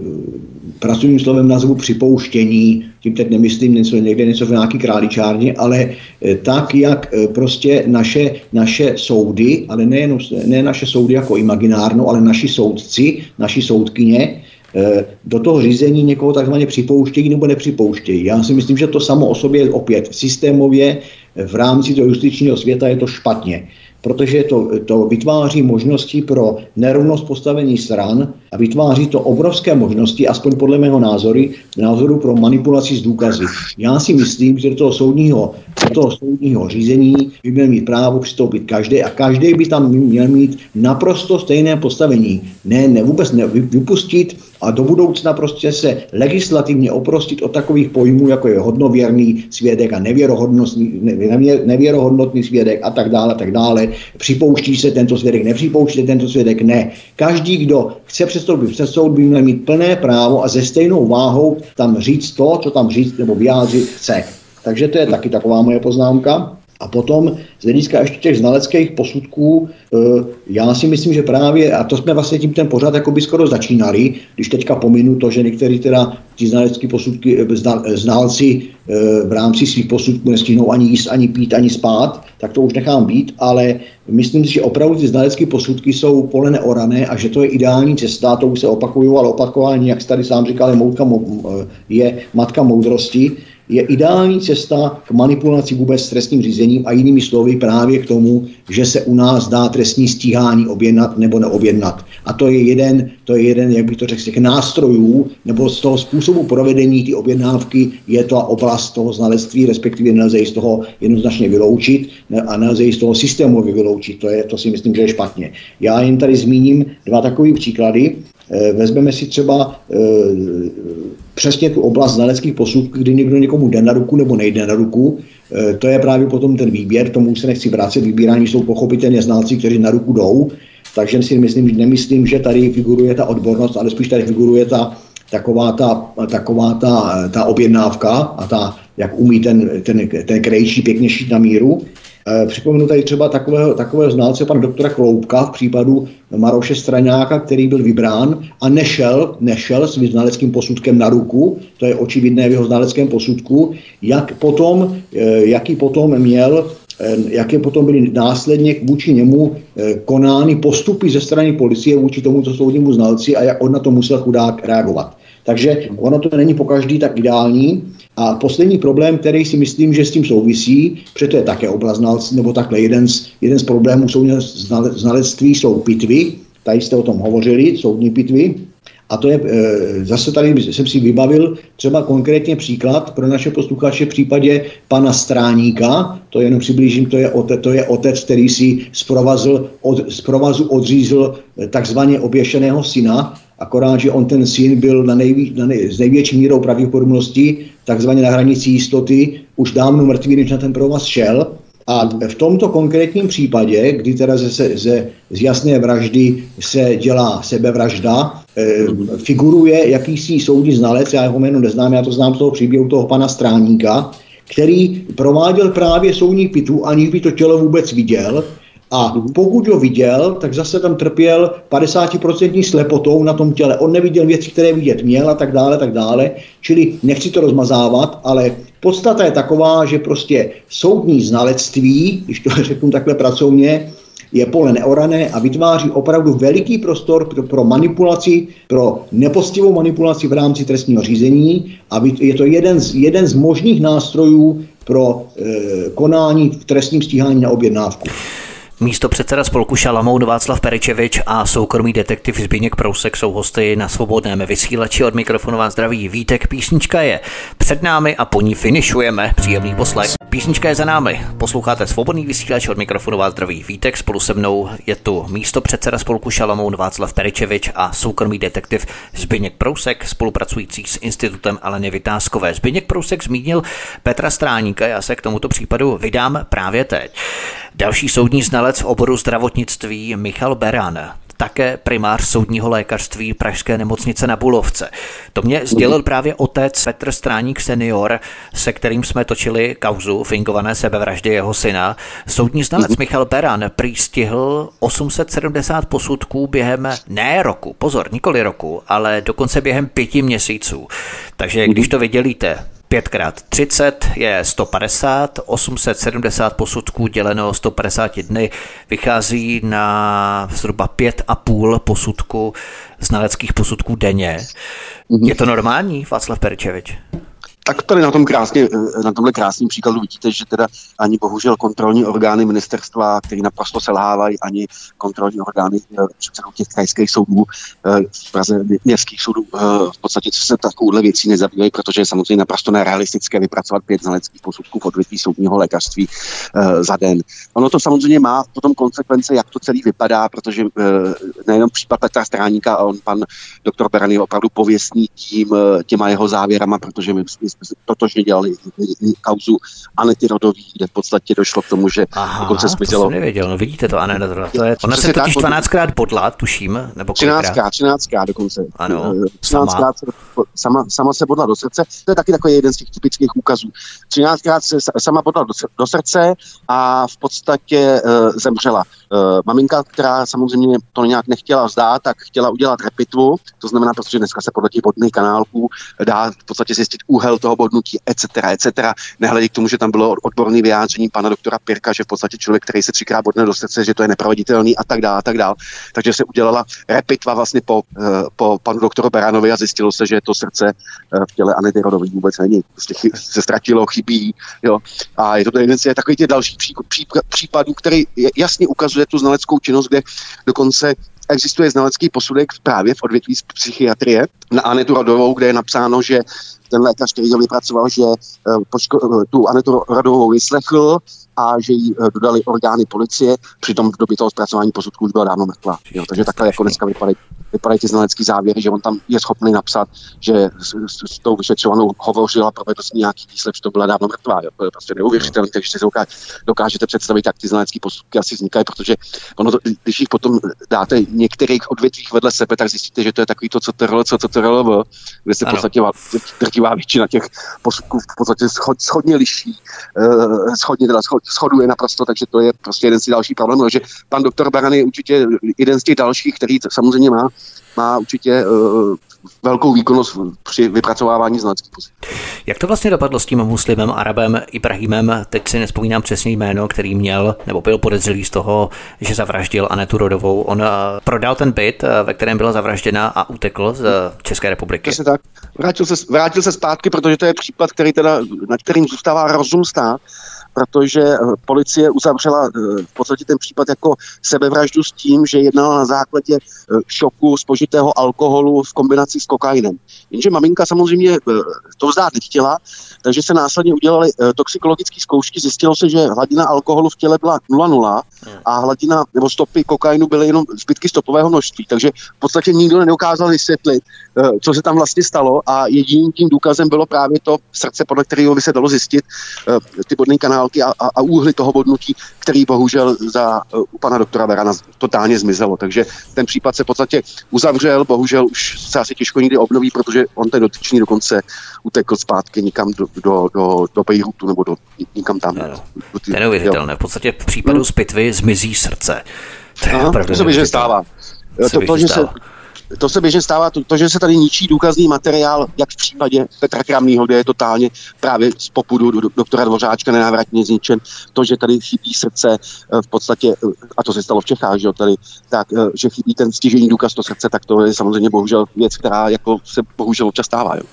pracovním slovem nazvu připouštění, tím teď nemyslím něco, někde něco v nějaký králičárně, ale tak, jak prostě naše, naše soudy, ale nejen, ne naše soudy jako imaginárno, ale naši soudci, naši soudkyně, do toho řízení někoho takzvaně připouštějí nebo nepřipouštějí. Já si myslím, že to samo o sobě opět systémově v rámci toho justičního světa je to špatně, protože to, to vytváří možnosti pro nerovnost postavení stran a vytváří to obrovské možnosti, aspoň podle mého názoru, názoru pro manipulaci s důkazy. Já si myslím, že do toho soudního, do toho soudního řízení by měl mít právo přistoupit každý a každý by tam měl mít naprosto stejné postavení. Ne, ne vůbec ne, vypustit a do budoucna prostě se legislativně oprostit od takových pojmů, jako je hodnověrný svědek a nevěrohodnostný, nevěrohodnotný svědek a tak dále, tak dále. Připouští se tento svědek, nepřipouští se tento svědek, ne. Každý, kdo chce předstoupit před soud, by měl mít plné právo a se stejnou váhou tam říct to, co tam říct nebo vyjádřit chce. Takže to je taky taková moje poznámka. A potom z hlediska ještě těch znaleckých posudků, já si myslím, že právě, a to jsme vlastně tím ten pořad jakoby skoro začínali, když teďka pominu to, že některý teda ty znalecké posudky, znalci v rámci svých posudků nestihnou ani jíst, ani pít, ani spát, tak to už nechám být, ale myslím si, že opravdu ty znalecké posudky jsou pole neorané a že to je ideální cesta, to už se opakuju, ale opakování, jak jsi tady sám říkal, je, moutka, je matka moudrosti, je ideální cesta k manipulaci vůbec s trestním řízením a jinými slovy právě k tomu, že se u nás dá trestní stíhání objednat nebo neobjednat. A to je jeden, to je jeden, jak bych to řekl, z těch nástrojů nebo z toho způsobu provedení ty objednávky je to oblast toho znalectví, respektive nelze ji z toho jednoznačně vyloučit a nelze ji z toho systémově vyloučit. To, je, to si myslím, že je špatně. Já jen tady zmíním dva takové příklady. Vezmeme si třeba e, přesně tu oblast znaleckých posudků, kdy někdo někomu jde na ruku nebo nejde na ruku. E, to je právě potom ten výběr, tomu se nechci vracet. Vybírání jsou pochopitelně znalci, kteří na ruku jdou. Takže si myslím, nemyslím, že tady figuruje ta odbornost, ale spíš tady figuruje ta taková ta, taková ta, ta objednávka a ta, jak umí ten, ten, ten krejší pěkně šít na míru. E, připomenu tady třeba takového, takového znalce, pana doktora Kloubka v případu Maroše Straňáka, který byl vybrán a nešel, nešel s znaleckým posudkem na ruku, to je očividné v jeho znaleckém posudku, jak potom, e, jaký potom měl, e, jaké potom byly následně vůči němu e, konány postupy ze strany policie vůči tomuto soudnímu znalci a jak on na to musel chudák reagovat. Takže ono to není pokaždý tak ideální. A poslední problém, který si myslím, že s tím souvisí, protože to je také oblast znalců, nebo takhle jeden z, jeden z problémů soudního znalectví jsou pitvy, tady jste o tom hovořili, soudní pitvy. A to je, e, zase tady jsem si vybavil třeba konkrétně příklad pro naše posluchače v případě pana Stráníka, to jenom přiblížím, to je otec, to je otec který si z, provazu, od, z provazu odřízl takzvaně oběšeného syna, akorát, že on ten syn byl na nejví, na nej, s největší mírou pravděpodobnosti takzvaně na hranici jistoty, už dávno mrtvý, než na ten provaz šel. A v tomto konkrétním případě, kdy teda ze, ze, z jasné vraždy se dělá sebevražda, e, figuruje jakýsi soudní znalec, já jeho jméno neznám, já to znám z toho příběhu toho pana Stráníka, který prováděl právě soudní pitvu, aniž by to tělo vůbec viděl. A pokud ho viděl, tak zase tam trpěl padesát procent slepotou na tom těle. On neviděl věci, které vidět měl a tak dále, tak dále. Čili nechci to rozmazávat, ale podstata je taková, že prostě soudní znalectví, když to řeknu takhle pracovně, je pole neorané a vytváří opravdu veliký prostor pro, pro manipulaci, pro nepoctivou manipulaci v rámci trestního řízení a je to jeden z, jeden z možných nástrojů pro e, konání v trestním stíhání na objednávku. Místo předseda spolku Šalamoun Václav Peričevič a soukromý detektiv Zbyněk Prousek jsou hosty na Svobodném vysílači. Od mikrofonu vás zdraví Vítek. Písnička je před námi a po ní finišujeme. Příjemný poslech. Písnička je za námi. Posloucháte Svobodný vysílač, od mikrofonu vás zdraví Vítek. Spolu se mnou je tu místo předseda spolku Šalamoun Václav Peričevič a soukromý detektiv Zbyněk Prousek, spolupracující s institutem Aleny Vytázkové. Zbyněk Prousek zmínil Petra Stráníka, já se k tomuto případu vydám právě teď. Další soudní znalec v oboru zdravotnictví Michal Beran, také primář soudního lékařství Pražské nemocnice na Bulovce. To mě sdělil právě otec Petr Stráník senior, se kterým jsme točili kauzu fingované sebevraždy jeho syna. Soudní znalec Michal Beran prý stihl osm set sedmdesát posudků během ne roku, pozor, nikoli roku, ale dokonce během pěti měsíců. Takže když to vydělíte, pět krát třicet je sto padesát, osm set sedmdesát posudků děleno sto padesát dny vychází na zhruba pět a půl posudku, znaleckých posudků denně. Je to normální, Václav Peričevič? Tak tady na tom krásně, na tomhle krásném příkladu vidíte, že teda ani bohužel kontrolní orgány ministerstva, které naprosto selhávají, ani kontrolní orgány předsedů těch krajských soudů v Praze, městských soudů v podstatě se takovouhle věcí nezabývají, protože je samozřejmě naprosto nerealistické vypracovat pět znaleckých posudků v odvětví soudního lékařství za den. Ono to samozřejmě má potom konsekvence, jak to celý vypadá, protože nejenom případ Petra Stráníka, a on pan doktor Beran je opravdu pověstný tím, těma jeho závěrama, protože my jsme totožně dělali kauzu Anety Rodový, kde v podstatě došlo k tomu, že Aha, dokonce zmizelo. to jsem nevěděl, no vidíte to, Aneta Rodová. To je, ona se totiž dvanáctkrát bodla, tuším, nebo kolikrát? třináctkrát, třináctkrát dokonce. Ano, třináctkrát se sama, sama se bodla do srdce. To je taky takový jeden z těch typických úkazů. třináctkrát se sama bodla do, do srdce a v podstatě uh, zemřela. Uh, maminka, která samozřejmě to nějak nechtěla vzdát, tak chtěla udělat repitvu, to znamená, protože dneska se podle těch bodných kanálků dá v podstatě zjistit úhel toho bodnutí, et cetera, et cetera. Nehledě k tomu, že tam bylo odborné vyjádření pana doktora Pirka, že v podstatě člověk, který se třikrát bodne do srdce, že to je neproveditelný a tak dále, a tak dále. Takže se udělala repitva vlastně po, uh, po panu doktoru Beranovi a zjistilo se, že to srdce uh, v těle Anety Rodové vůbec není. Prostě chy, se ztratilo, chybí, jo. A je to jeden z takových těch dalších pří, pří, případů, který jasně ukazuje tu znaleckou činnost, kde dokonce existuje znalecký posudek právě v odvětví psychiatrie na Anetu Rodovou, kde je napsáno, že ten lékař, který ho vypracoval, že počko, tu Anetu Rodovou vyslechl a že jí dodali orgány policie, přitom v době toho zpracování posudků už byla dávno mrtvá. Jo, takže takhle jako dneska vypadají, vypadají ty znalecký závěry, že on tam je schopný napsat, že s, s, s tou vyšetřovanou hovořil a provedl s nějaký výslech, že to byla dávno mrtvá. Jo. To je prostě neuvěřitelné, takže si dokáže, dokážete představit, jak ty znalecký posudky asi vznikají, protože ono to, když jich potom dáte některých odvětvích vedle sebe, tak zjistíte, že to je takový to, co trlo, co to trlo, kde se v podstatě drtivá většina těch posudků v podstatě schod, schodně liší, uh, schodně teda schod, shoduje naprosto, takže to je prostě jeden z těch dalších problémů, že pan doktor Beran je určitě jeden z těch dalších, který samozřejmě má, má určitě uh, velkou výkonnost při vypracovávání znaleckých posudků. Jak to vlastně dopadlo s tím muslimem Arabem Ibrahimem, teď si nespomínám přesně jméno, který měl, nebo byl podezřelý z toho, že zavraždil Anetu Rodovou. On uh, prodal ten byt, uh, ve kterém byla zavražděna a utekl z uh, České republiky. Přesně tak. Vrátil se, vrátil se zpátky, protože to je případ, který teda, nad kterým zůstává rozum stát, protože policie uzavřela v podstatě ten případ jako sebevraždu s tím, že jednala na základě šoku z požitého alkoholu v kombinaci s kokainem. Jenže maminka samozřejmě to vzdát nechtěla, takže se následně udělaly toxikologické zkoušky, zjistilo se, že hladina alkoholu v těle byla nula nula a hladina nebo stopy kokainu byly jenom zbytky stopového množství, takže v podstatě nikdo nedokázal vysvětlit, co se tam vlastně stalo a jediným tím důkazem bylo právě to srdce, podle kterého by se dalo zjistit ty bodné kanálky a, a, a úhly toho bodnutí, který bohužel za u pana doktora Berana totálně zmizelo. Takže ten případ se v podstatě uzavřel, bohužel už se asi těžko nikdy obnoví, protože on ten dotyčný dokonce utekl zpátky nikam do, do, do, do Bejrutu nebo do, nikam tam. No, to je neuvěřitelné. V podstatě v případu hmm. z pitvy zmizí srdce. To, je Aha, to se běžně stává. To, to, že se, to se běžně stává, to, to, že se tady ničí důkazný materiál, jak v případě Petra Kramnýho, kde je totálně právě z popudu do, do, doktora Dvořáčka nenávratně zničen, to, že tady chybí srdce v podstatě, a to se stalo v Čechách, že, tady, tak, že chybí ten stěžejní důkaz to srdce, tak to je samozřejmě bohužel věc, která jako se bohužel občas stává. Jo.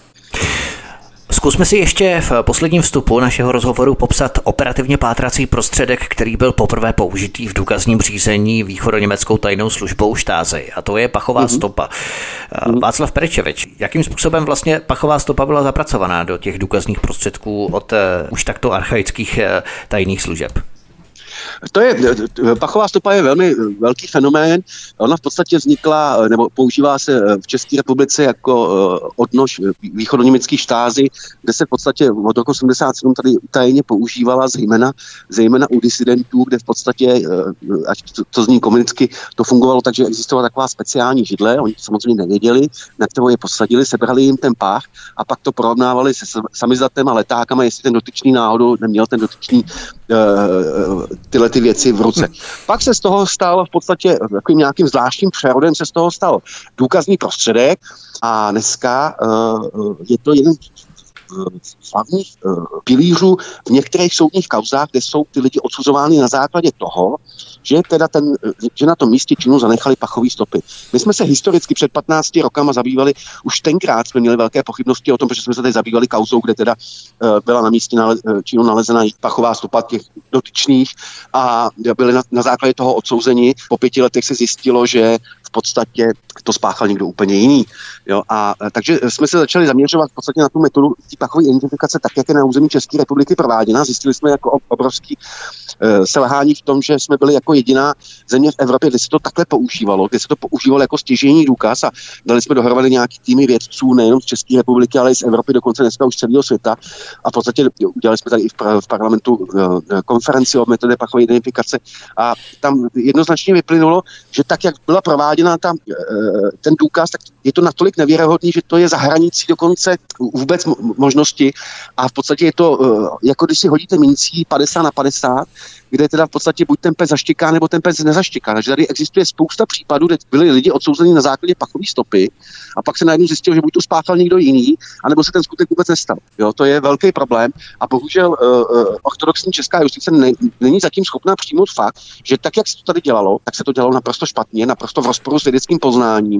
Zkusme si ještě v posledním vstupu našeho rozhovoru popsat operativně pátrací prostředek, který byl poprvé použitý v důkazním řízení východoněmeckou tajnou službou Stasi, a to je pachová mm-hmm. stopa. Mm-hmm. Václav Perečevič, jakým způsobem vlastně pachová stopa byla zapracovaná do těch důkazních prostředků od uh, už takto archaických uh, tajných služeb? To je, pachová stopa je velmi velký fenomén. Ona v podstatě vznikla, nebo používá se v České republice jako odnož východoněmeckých Stasi, kde se v podstatě od roku osmdesát sedm tady tajně používala zejména, zejména u disidentů, kde v podstatě, ať to, to zní komunicky, to fungovalo tak, že existovala taková speciální židle, oni samozřejmě nevěděli, na kterou je posadili, sebrali jim ten pách a pak to porovnávali se samizatem a letákama, jestli ten dotyčný náhodou neměl ten dotyčný uh, tyhle ty věci v ruce. Pak se z toho stal v podstatě takovým nějakým zvláštním přerodem se z toho stal důkazní prostředek a dneska uh, je to jeden z hlavních uh, pilířů v některých soudních kauzách, kde jsou ty lidi odsuzovány na základě toho, že teda ten, že na tom místě činu zanechali pachové stopy. My jsme se historicky před patnácti rokama zabývali, už tenkrát jsme měli velké pochybnosti o tom, protože jsme se tady zabývali kauzou, kde teda uh, byla na místě nale, činu nalezena pachová stopa těch dotyčných a byli na, na základě toho odsouzení. Po pěti letech se zjistilo, že v podstatě to spáchal někdo úplně jiný. Jo? A, a takže jsme se začali zaměřovat v podstatě na tu metodu pachové identifikace, tak jak je na území České republiky prováděna. Zjistili jsme jako obrovský uh, selhání v tom, že jsme byli jako jediná země v Evropě, kde se to takhle používalo, kde se to používalo jako stěžejní důkaz a dali jsme dohromady nějaký týmy vědců nejenom z České republiky, ale i z Evropy, dokonce dneska už celého světa. A v podstatě udělali jsme tady i v, pra, v parlamentu uh, konferenci o metodě pachové identifikace a tam jednoznačně vyplynulo, že tak, jak byla prováděna vyložená ta, ten důkaz, tak je to natolik nevěrohodný, že to je za hranicí dokonce vůbec možnosti a v podstatě je to, jako když si hodíte mincí padesát na padesát, kde teda v podstatě buď ten pes zaštěká, nebo ten pes nezaštěká. Takže tady existuje spousta případů, kde byli lidi odsouzeni na základě pachové stopy a pak se najednou zjistilo, že buď to spáchal někdo jiný, anebo se ten skutek vůbec nestal. Jo, to je velký problém a bohužel uh, uh, ortodoxní česká justice ne, není zatím schopná přijmout fakt, že tak, jak se to tady dělalo, tak se to dělalo naprosto špatně, naprosto v rozporu s vědeckým poznáním.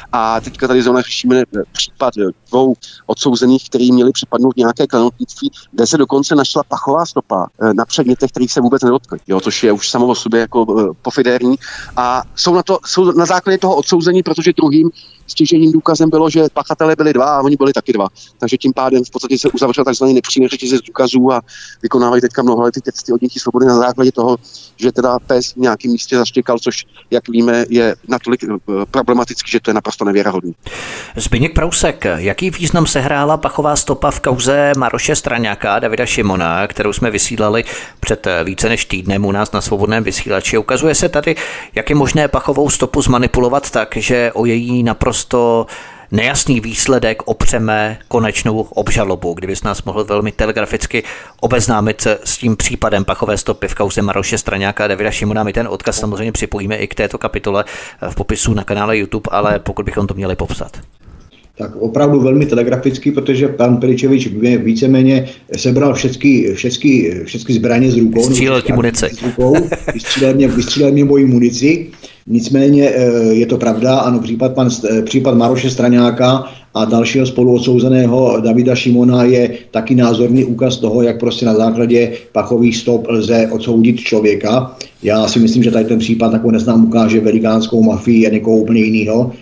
A teďka tady zrovna řešíme případ dvou odsouzených, kteří měli připadnout nějaké klenotnictví, kde se dokonce našla pachová stopa na předmětech, kterých se vůbec nedotkli, jo, což je už samo o sobě jako uh, pofidérní. A jsou na to, jsou na základě toho odsouzení, protože druhým stěžejním důkazem bylo, že pachatelé byli dva a oni byli taky dva. Takže tím pádem v podstatě se uzavřel takzvaný nepřímý řetězec důkazů a vykonávají teďka mnoholetý testy odnětí svobody na základě toho, že teda pes v nějakém místě zaštěkal, což, jak víme, je natolik problematický, že to je naprosto nevěrohodný. Zbyněk Prousek, jaký význam sehrála pachová stopa v kauze Maroše Straňáka a Davida Šimona, kterou jsme vysílali před více než týdnem u nás na Svobodném vysílači? Ukazuje se tady, jak je možné pachovou stopu zmanipulovat tak, že o její naprosto to nejasný výsledek opřeme konečnou obžalobu. Kdybys nás mohl velmi telegraficky obeznámit s tím případem pachové stopy v kauze Maroše Straňáka a Davida Šimona. My ten odkaz samozřejmě připojíme i k této kapitole v popisu na kanále YouTube, ale pokud bychom to měli popsat. Tak opravdu velmi telegraficky, protože pan Piličevič víceméně sebral všechny, všechny, všechny zbraně z rukou. Vystřílel ti munici. Vystřílel mě, vystřílel mě moji munici. Nicméně je to pravda, ano, případ, pan, případ Maroše Straňáka a dalšího spoluodsouzeného Davida Šimona je taky názorný úkaz toho, jak prostě na základě pachových stop lze odsoudit člověka. Já si myslím, že tady ten případ nakonec nám ukáže velikánskou mafii a někoho úplně jiného,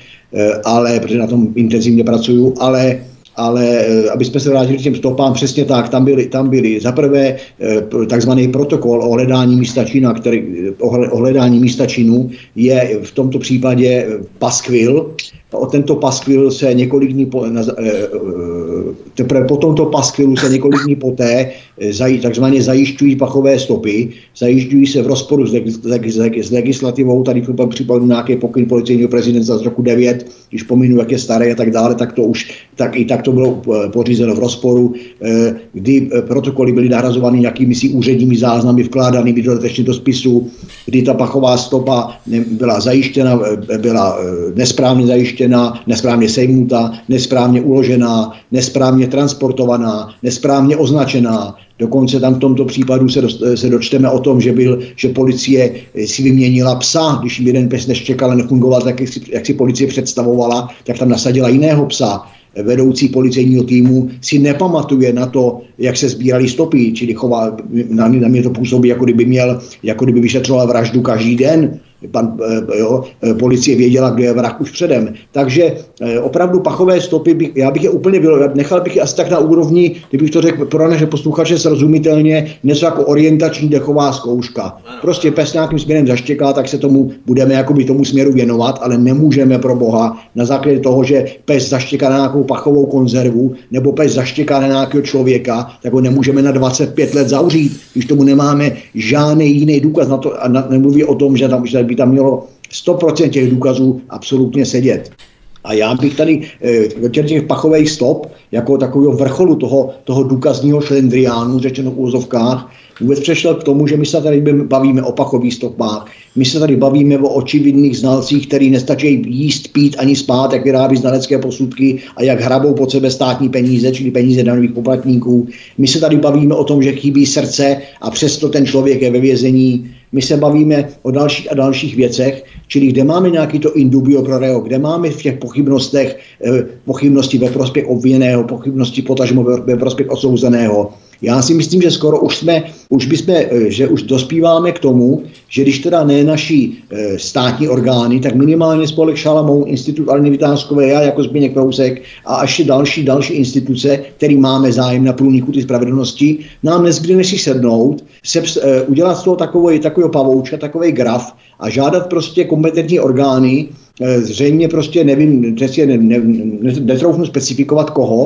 ale protože na tom intenzivně pracuju, ale ale aby jsme se vrátili k těm stopám, přesně tak, tam byly, tam byly za prvé takzvaný protokol o hledání místa činu, který, o hledání místa činu je v tomto případě paskvil. O tento paskvil se několik dní po, na, teprve po tomto paskvilu se několik dní poté zaj, takzvaně zajišťují pachové stopy, zajišťují se v rozporu s, leg, s legislativou, tady případně nějaký pokyn policejního prezidenta z roku devět, když pominu, jak je staré a tak dále, tak to už tak, i tak to bylo pořízeno v rozporu, kdy protokoly byly nahrazovány nějakými si úředními záznamy vkládanými dodatečně do spisu, kdy ta pachová stopa byla zajištěna, byla nesprávně zajištěna, nesprávně sejmuta, nesprávně uložená, nesprávně transportovaná, nesprávně označená. Dokonce tam v tomto případu se, dost, se dočteme o tom, že, byl, že policie si vyměnila psa, když jeden pes neštěkal a nefungoval tak, jak si, jak si policie představovala, tak tam nasadila jiného psa. Vedoucí policejního týmu si nepamatuje na to, jak se sbírali stopy, čili chová, na, na mě to působí, jako kdyby měl, jako kdyby vyšetřoval vraždu každý den. Pan, jo, policie věděla, kdo je vrah už předem. Takže opravdu pachové stopy, bych, já bych je úplně byl, nechal bych je asi tak na úrovni, kdybych to řekl pro naše posluchače srozumitelně, něco jako orientační dechová zkouška. Prostě pes nějakým směrem zaštěká, tak se tomu budeme jakoby tomu směru věnovat, ale nemůžeme pro boha na základě toho, že pes zaštěká na nějakou pachovou konzervu, nebo pes zaštěká na nějakého člověka, tak ho nemůžeme na dvacet pět let zavřít, když tomu nemáme žádný jiný důkaz na to, a na, nemluví o tom, že tam, že by tam mělo sto procent těch důkazů absolutně sedět. A já bych tady e, těch pachových stop jako takového vrcholu toho, toho důkazního šlendriánu, řečeno v úvozovkách, vůbec přešel k tomu, že my se tady bavíme o pachových stopách. My se tady bavíme o očividných znalcích, který nestačí jíst, pít ani spát, jak vyrábí znalecké posudky a jak hrabou pod sebe státní peníze, čili peníze daňových poplatníků. My se tady bavíme o tom, že chybí srdce a přesto ten člověk je ve vězení. My se bavíme o dalších a dalších věcech, čili kde máme nějaký to in dubio pro reo, kde máme v těch pochybnostech eh, pochybnosti ve prospěch obviněného, pochybnosti potažmo ve prospěch odsouzeného. Já si myslím, že skoro už jsme, už bychom, že už dospíváme k tomu, že když teda ne naší e, státní orgány, tak minimálně spolek Šalamoun, Institut Aleny Vytázkové, já jako Zbyněk Prousek a ještě další, další instituce, který máme zájem na průniku ty spravedlnosti, nám nezbyde než si sednout, se, e, udělat z toho takový, takový pavoučka, takový graf a žádat prostě kompetentní orgány, e, zřejmě prostě nevím, ne, ne, ne, netroufnu specifikovat koho,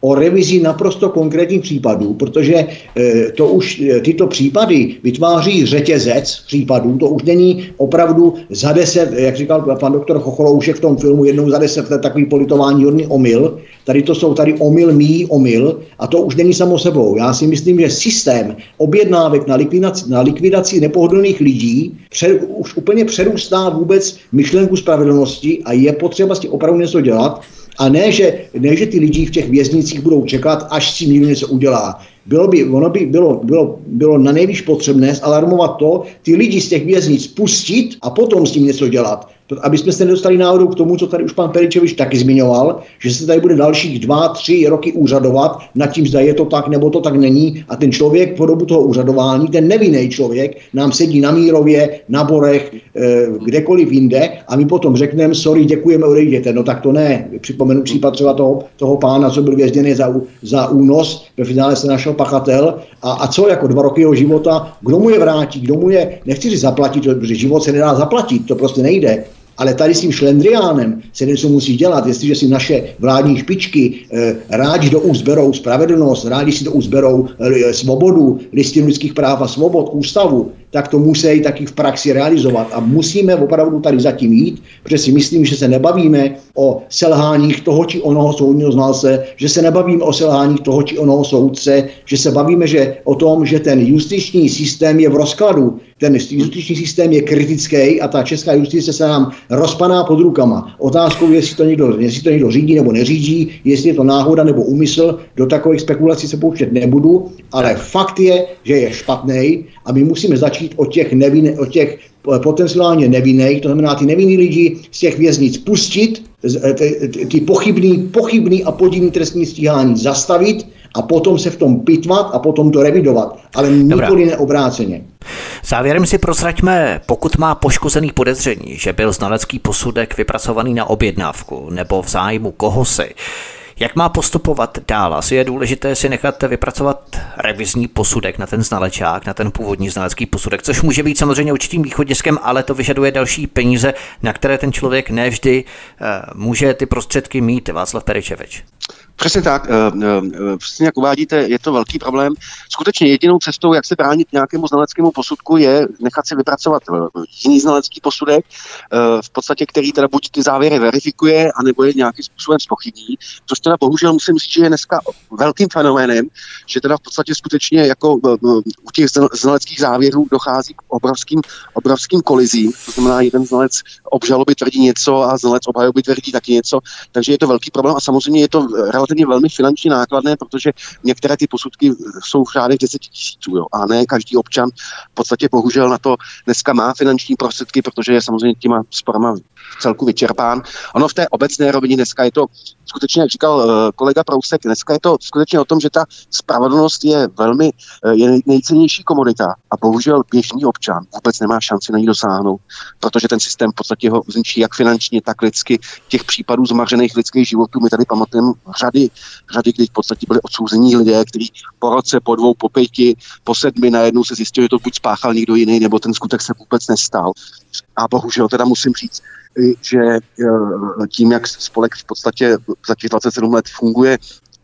o revizi naprosto konkrétních případů, protože to už tyto případy vytváří řetězec případů, to už není opravdu za deset, jak říkal pan doktor Chocholoušek v tom filmu, jednou za deset let takový politování hodný omyl. Tady to jsou tady omyl, mý omyl a to už není samo sebou. Já si myslím, že systém objednávek na likvidaci, na likvidaci nepohodlných lidí před, už úplně přerůstá vůbec myšlenku spravedlnosti a je potřeba si opravdu něco dělat. A ne že, ne, že ty lidi v těch věznicích budou čekat, až si někdo něco udělá. Bylo by, ono by bylo, bylo, bylo na nejvíc potřebné alarmovat to, ty lidi z těch věznic pustit a potom s tím něco dělat. Aby jsme se nedostali náhodou k tomu, co tady už pan Peričevič taky zmiňoval, že se tady bude dalších dva, tři roky úřadovat nad tím, zda je to tak nebo to tak není a ten člověk po dobu toho úřadování, ten nevinný člověk, nám sedí na Mírově, na Borech, eh, kdekoliv jinde a my potom řekneme, sorry, děkujeme, odejděte. No tak to ne. Připomenu případ třeba toho, toho pána, co byl vězněný za, za únos, ve finále se našel pachatel a, a co jako dva roky jeho života, kdo mu je vrátí, kdo mu je, nechci si zaplatit, protože život se nedá zaplatit, to prostě nejde. Ale tady s tím šlendriánem se něco musí dělat, jestliže si naše vládní špičky eh, rádi do úst berou spravedlnost, rádi si do úst berou eh, svobodu, listinu lidských práv a svobod, ústavu, tak to musí taky v praxi realizovat. A musíme opravdu tady zatím jít, protože si myslím, že se nebavíme o selháních toho či onoho soudního znalce, že se nebavíme o selháních toho či onoho soudce, že se bavíme že o tom, že ten justiční systém je v rozkladu. Ten justiční systém je kritický a ta česká justice se nám rozpaná pod rukama. Otázkou je, jestli to někdo, jestli to někdo řídí nebo neřídí, jestli je to náhoda nebo úmysl, do takových spekulací se pouštět nebudu, ale fakt je, že je špatný a my musíme začít od těch, nevin, od těch potenciálně nevinných, to znamená ty nevinný lidi z těch věznic pustit, ty, ty pochybný, pochybný a podivný trestní stíhání zastavit a potom se v tom pitvat a potom to revidovat, ale nikoli neobráceně. Závěrem si prozraďme, pokud má poškozený podezření, že byl znalecký posudek vypracovaný na objednávku nebo v zájmu kohosi, jak má postupovat dál? Asi je důležité si nechat vypracovat revizní posudek na ten znalečák, na ten původní znalecký posudek, což může být samozřejmě určitým východiskem, ale to vyžaduje další peníze, na které ten člověk nevždy uh, může ty prostředky mít. Václav Peričevič. Přesně tak, přesně jak uvádíte, je to velký problém. Skutečně jedinou cestou, jak se bránit nějakému znaleckému posudku, je nechat si vypracovat jiný znalecký posudek, v podstatě který teda buď ty závěry verifikuje, anebo je nějakým způsobem zpochybní, což teda bohužel musím říct, že je dneska velkým fenoménem, že teda v podstatě skutečně jako u těch znaleckých závěrů dochází k obrovským, obrovským kolizím, to znamená jeden znalec obžaloby tvrdí něco a znalec obhajoby tvrdí taky něco, takže je to velký problém a samozřejmě je to relativně velmi finančně nákladné, protože některé ty posudky jsou v řádech deset tisíců, jo, a ne každý občan v podstatě bohužel na to dneska má finanční prostředky, protože je samozřejmě těma sporama v celku vyčerpán. Ono v té obecné rovině dneska je to skutečně, jak říkal uh, kolega Prousek, dneska je to skutečně o tom, že ta spravedlnost je velmi uh, je nejcennější komodita a bohužel běžný občan vůbec nemá šanci na ní dosáhnout, protože ten systém v podstatě ho zničí jak finančně, tak lidsky. Těch případů zmařených lidských životů my tady pamatujeme řady, řady, kdy v podstatě byli odsouzení lidé, kteří po roce, po dvou, po pěti, po sedmi najednou se zjistilo, že to buď spáchal někdo jiný, nebo ten skutek se vůbec nestal. A bohužel teda musím říct, že tím, jak spolek v podstatě za těch dvacet sedm let funguje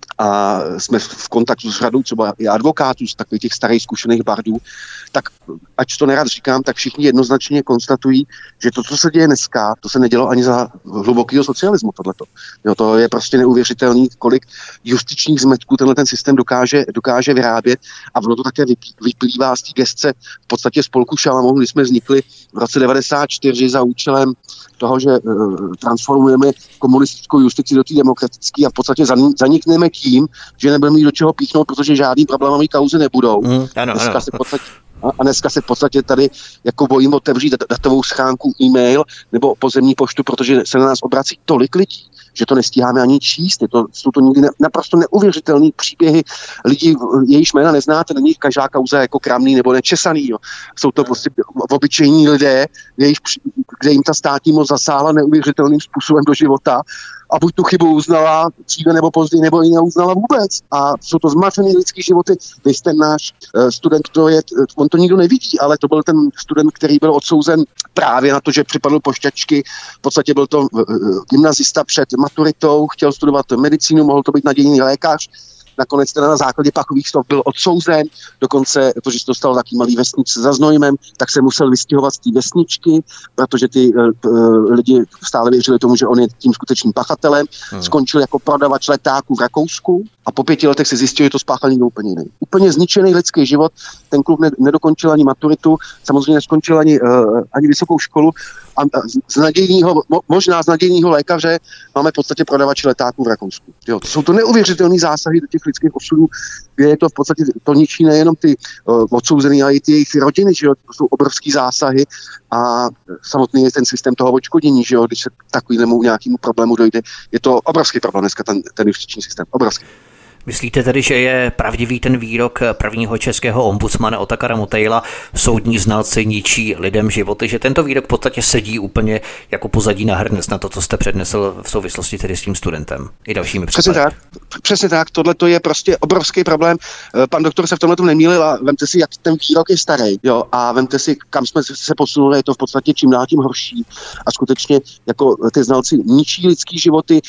a jsme v kontaktu s řadou třeba i advokátů, z takových těch starých zkušených bardů, tak ať to nerad říkám, tak všichni jednoznačně konstatují, že to, co se děje dneska, to se nedělo ani za hlubokého socialismu tohleto. Jo, to je prostě neuvěřitelný, kolik justičních zmetků tenhle ten systém dokáže, dokáže vyrábět a ono to také vyplývá z té gestce v podstatě spolku Šalamoun, kdy jsme vznikli v roce devadesát čtyři za účelem toho, že uh, transformujeme komunistickou justici do té demokratické a v podstatě zanikneme tím, že nebudeme mít do čeho píchnout, protože žádný problémové kauzy nebudou. Mm, ano, dneska ano. Se v podstatě A dneska se v podstatě tady jako bojím otevřít datovou schránku e-mail nebo pozemní poštu, protože se na nás obrací tolik lidí, že to nestíháme ani číst. Je to, jsou to někdy naprosto neuvěřitelné příběhy lidí, jejichž jména neznáte, není každá kauza jako kramný nebo nečesaný. Jo. Jsou to prostě obyčejní lidé, jejich, kde jim ta státní moc zasáhla neuvěřitelným způsobem do života a buď tu chybu uznala dříve nebo později, nebo ji neuznala vůbec. A jsou to zmařené lidské životy. Vy jste náš uh, student, to je, on to nikdo nevidí, ale to byl ten student, který byl odsouzen právě na to, že připadl pošťačky. V podstatě byl to uh, gymnazista před maturitou, chtěl studovat medicínu, mohl to být nadějný lékař. Nakonec teda na základě pachových slov byl odsouzen, dokonce, protože se dostal taký malý vesnice za Znojmem, tak se musel vystěhovat z té vesničky, protože ty uh, lidi stále věřili tomu, že on je tím skutečným pachatelem. Hmm. Skončil jako prodavač letáků v Rakousku a po pěti letech se zjistil, že to spáchal někdo úplně jiný. Úplně zničený lidský život, ten kluk ne- nedokončil ani maturitu, samozřejmě neskončil ani, uh, ani vysokou školu a z nadějního, mo- možná z nadějního lékaře máme v podstatě prodavače letáků v Rakousku. Jo, to jsou to neuvěřitelné zásahy do těch lidských osudů, kde je to v podstatě, to ničí nejenom ty uh, odsouzený, ale i ty jejich rodiny, že jo, to jsou obrovský zásahy a samotný je ten systém toho odškodění, že jo, když se takovému nějakému problému dojde, je to obrovský problém dneska ten, ten justiční systém, obrovský. Myslíte tedy, že je pravdivý ten výrok prvního českého ombudsmana Otakara Motejla, soudní znalci ničí lidem životy, že tento výrok v podstatě sedí úplně jako pozadí na hrnec na to, co jste přednesl v souvislosti tedy s tím studentem i dalšími případy? Přesně tak, přesně tak, tohle to je prostě obrovský problém. Pan doktor se v tomhle tom nemýlil a vemte si, jak ten výrok je starý, jo, a vemte si, kam jsme se posunuli, je to v podstatě čím dál tím horší a skutečně jako ty znalci ničí lidský životy,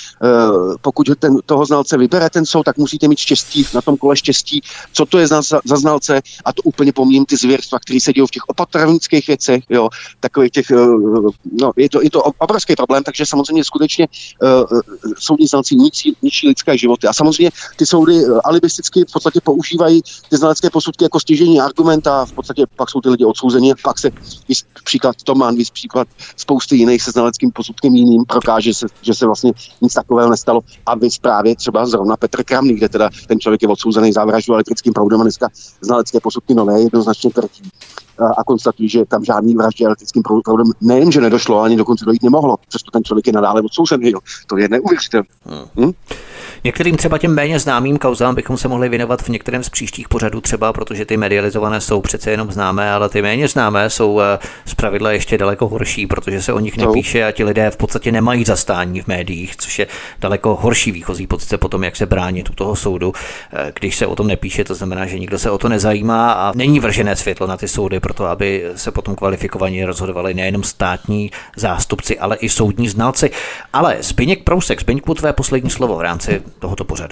pokud ten, toho znalce vybere ten soud, tak musíte mít štěstí, na tom kole štěstí, co to je za, za znalce, a to úplně pomíjím ty zvěrstva, které se dějí v těch opatrovnických věcech, jo, takových těch, no, je to, je to obrovský problém, takže samozřejmě skutečně uh, soudní znalci ničí, ničí lidské životy a samozřejmě ty soudy uh, alibisticky v podstatě používají ty znalecké posudky jako stěžejní argument a v podstatě pak jsou ty lidi odsouzeni a pak se víc příklad Tomán, víc příklad spousty jiných se znaleckým posudkem jiným prokáže se, že se vlastně nic takového nestalo a víc právě třeba zrovna Petr Kramný, kde teda ten člověk je odsouzený za vraždu elektrickým proudem a dneska znalecké posudky nové jednoznačně tvrdí a konstatují, že tam žádný vraždě elektrickým proudem nejen, že nedošlo, ani dokonce dojít nemohlo. Přesto ten člověk je nadále odsouzený. Jo. To je neuvěřitelné. Hmm. Hm? Některým třeba těm méně známým kauzám bychom se mohli věnovat v některém z příštích pořadů třeba, protože ty medializované jsou přece jenom známé, ale ty méně známé jsou zpravidla ještě daleko horší, protože se o nich nepíše a ti lidé v podstatě nemají zastání v médiích, což je daleko horší výchozí pozice potom, jak se bránit u toho soudu, když se o tom nepíše, to znamená, že nikdo se o to nezajímá a není vržené světlo na ty soudy proto, aby se potom kvalifikovaně rozhodovali nejenom státní zástupci, ale i soudní znalci. Ale Zbyněk Prousek, Zbyňku, tvé poslední slovo v rámci tohoto pořadu.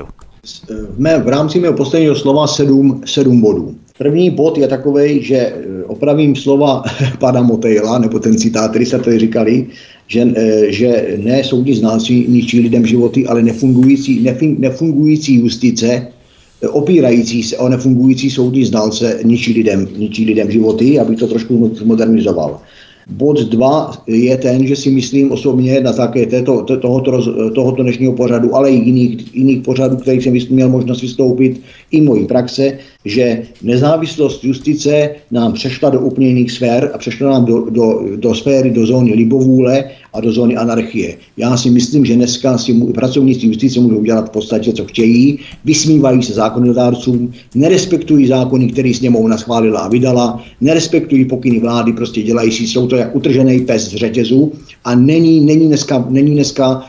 V, mé, v rámci mého posledního slova sedm, sedm bodů. První bod je takovej, že opravím slova pana Motejla, nebo ten citát, který se tady říkali, že, že ne soudní znalci ničí lidem životy, ale nefungující, nefin, nefungující justice, opírající se o nefungující soudní znalce ničí lidem, ničí lidem životy, abych to trošku modernizoval. Bod dva je ten, že si myslím osobně na také této, tohoto, tohoto dnešního pořadu, ale i jiných, jiných pořadů, kterých jsem měl možnost vystoupit, i mojí praxe, že nezávislost justice nám přešla do úplně jiných sfér a přešla nám do, do, do sféry, do zóny libovůle a do zóny anarchie. Já si myslím, že dneska si pracovníci justice můžou dělat v podstatě, co chtějí, vysmívají se zákonodárcům, nerespektují zákony, které sněmovna schválila a vydala, nerespektují pokyny vlády, prostě dělají si, jsou to jak utržený pes z řetězu a není, není dneska, není dneska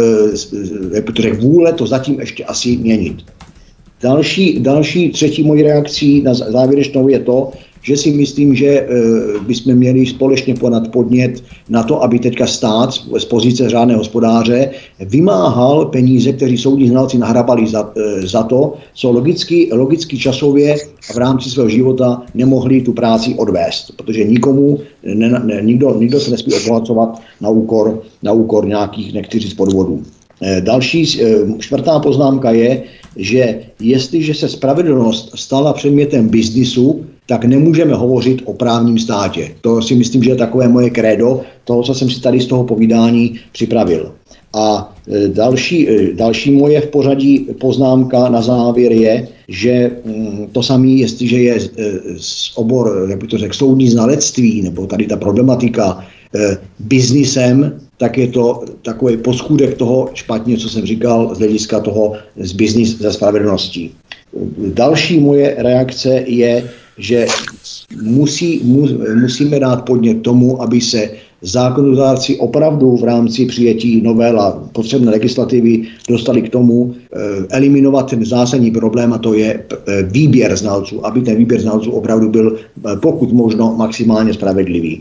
e, vůle to zatím ještě asi měnit. Další, další třetí mojí reakcí na závěrečnou je to, že si myslím, že e, bychom měli společně podat podnět na to, aby teďka stát z pozice řádného hospodáře vymáhal peníze, kteří soudní znalci nahrabali za, e, za to, co logicky, logicky časově v rámci svého života nemohli tu práci odvést, protože nikomu, ne, ne, nikdo, nikdo se nesmí obohacovat na úkor, na úkor nějakých nechci podvodů. E, další, e, čtvrtá poznámka je, že jestliže se spravedlnost stala předmětem biznisu, tak nemůžeme hovořit o právním státě. To si myslím, že je takové moje krédo, toho, co jsem si tady z toho povídání připravil. A další, další moje v pořadí poznámka na závěr je, že to samé, jestliže je z obor, jak bych to řekl, soudní znalectví, nebo tady ta problematika biznisem, tak je to takový poskůdek toho špatně, co jsem říkal, z hlediska toho z biznis ze spravedlností. Další moje reakce je, že musí, mu, musíme dát podnět tomu, aby se zákonodárci opravdu v rámci přijetí novel a potřebné legislativy dostali k tomu e, eliminovat ten zásadní problém, a to je e, výběr znalců, aby ten výběr znalců opravdu byl e, pokud možno maximálně spravedlivý.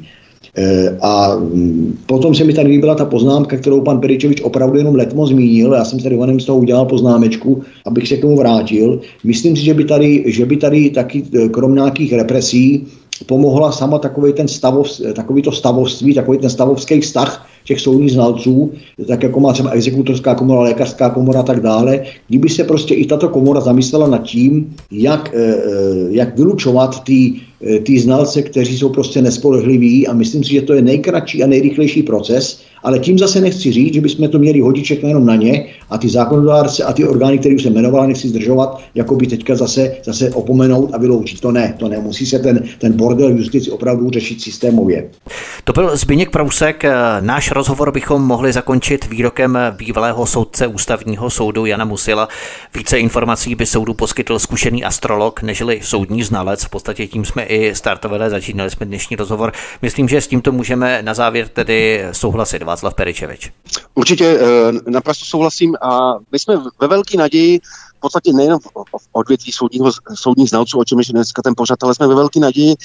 E, a m, potom se mi tady líbila ta poznámka, kterou pan Peričevič opravdu jenom letmo zmínil. Já jsem tady Ivanem z toho udělal poznámečku, abych se k tomu vrátil. Myslím si, že by tady, že by tady taky krom nějakých represí pomohla sama takový ten stavov, takový to stavovství, takový ten stavovský vztah těch soudních znalců, tak jako má třeba exekutorská komora, lékařská komora a tak dále, kdyby se prostě i tato komora zamyslela nad tím, jak, jak vylučovat ty, ty znalce, kteří jsou prostě nespolehliví, a myslím si, že to je nejkratší a nejrychlejší proces, ale tím zase nechci říct, že bychom to měli hodit všechno jenom na ně a ty zákonodárce a ty orgány, které už jsem jmenoval, nechci zdržovat, jako by teďka zase, zase opomenout a vyloučit. To ne, to ne. Musí se ten, ten bordel v justici opravdu řešit systémově. To byl Zbyněk Prousek. Náš rozhovor bychom mohli zakončit výrokem bývalého soudce Ústavního soudu Jana Musila. Více informací by soudu poskytl zkušený astrolog, nežli soudní znalec. V podstatě tím jsme i startovali, začínali jsme dnešní rozhovor. Myslím, že s tímto můžeme na závěr tedy souhlasit. Václav Peričevič. Určitě naprosto souhlasím a my jsme ve velké naději, v podstatě nejen v odvětví soudního, soudních znalců, o čem je dneska ten pořad, ale jsme ve velké naději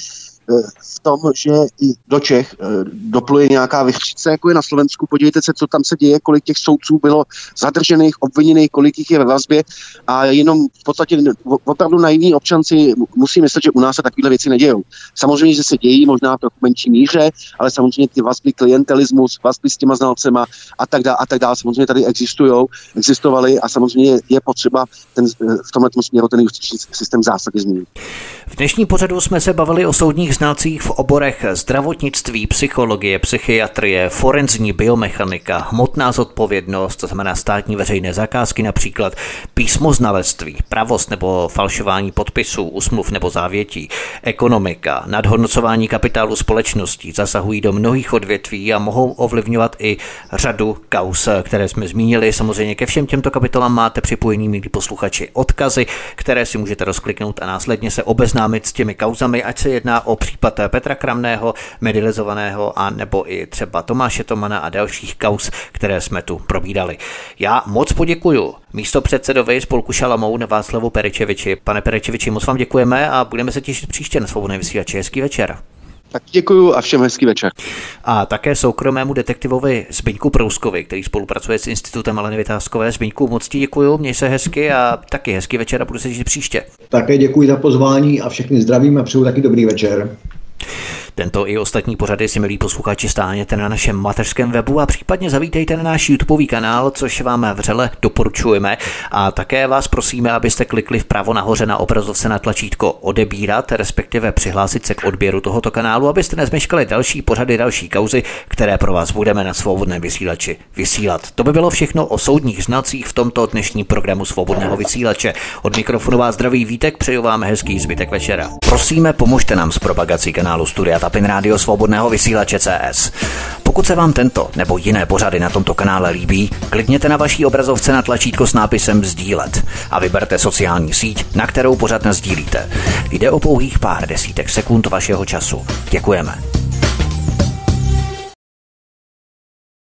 v tom, že i do Čech dopluje nějaká vychříce, jako je na Slovensku. Podívejte se, co tam se děje, kolik těch soudců bylo zadržených, obviněných, kolik jich je ve vazbě, a jenom v podstatě opravdu naivní občanci musí myslet, že u nás se takovéhle věci nedějou. Samozřejmě, že se dějí možná v trochu menší míře, ale samozřejmě ty vazby, klientelismus, vazby s těma znalcema a tak dále, a tak dále, samozřejmě tady existují, existovaly a samozřejmě je potřeba ten, v tomhle směru ten justiční systém zásadně změnit. V dnešním pořadu jsme se bavili o soudních znalcích v oborech zdravotnictví, psychologie, psychiatrie, forenzní biomechanika, hmotná zodpovědnost, to znamená státní veřejné zakázky například, písmoznalectví, pravost nebo falšování podpisů, úsmluv nebo závětí, ekonomika, nadhodnocování kapitálu společností, zasahují do mnohých odvětví a mohou ovlivňovat i řadu kauz, které jsme zmínili. Samozřejmě ke všem těmto kapitolám máte připojení, milí posluchači, odkazy, které si můžete rozkliknout a následně se obeznámit s těmi kauzami, ať se jedná o případ Petra Kramného, medializovaného, a nebo i třeba Tomáše Tomana a dalších kauz, které jsme tu probídali. Já moc poděkuju místopředsedovi spolku Šalamoun Václavu Peričeviči. Pane Peričeviči, moc vám děkujeme a budeme se těšit příště na Svobodné vysílači. Hezký večer. Tak děkuju a všem hezký večer. A také soukromému detektivovi Zbyňku Prouskovi, který spolupracuje s Institutem Aleny Vytázkové. Zbyňku, moc ti děkuju, měj se hezky a taky hezký večer a budu se těšit příště. Také děkuji za pozvání a všechny zdravím a přeju taky dobrý večer. Tento i ostatní pořady si, milí posluchači, stáhněte na našem mateřském webu a případně zavítejte na náš YouTubeový kanál, což vám vřele doporučujeme. A také vás prosíme, abyste klikli vpravo nahoře na obrazovce na tlačítko odebírat, respektive přihlásit se k odběru tohoto kanálu, abyste nezmeškali další pořady, další kauzy, které pro vás budeme na Svobodném vysílači vysílat. To by bylo všechno o soudních znalcích v tomto dnešním programu Svobodného vysílače. Od mikrofonu vás zdraví Vítek, přeju vám hezký zbytek večera. Prosíme, pomožte nám s propagací kanálu Studia Tapin Rádio Svobodného vysílače C S. Pokud se vám tento nebo jiné pořady na tomto kanále líbí, klikněte na vaší obrazovce na tlačítko s nápisem sdílet a vyberte sociální síť, na kterou pořad nasdílíte. Jde o pouhých pár desítek sekund vašeho času. Děkujeme.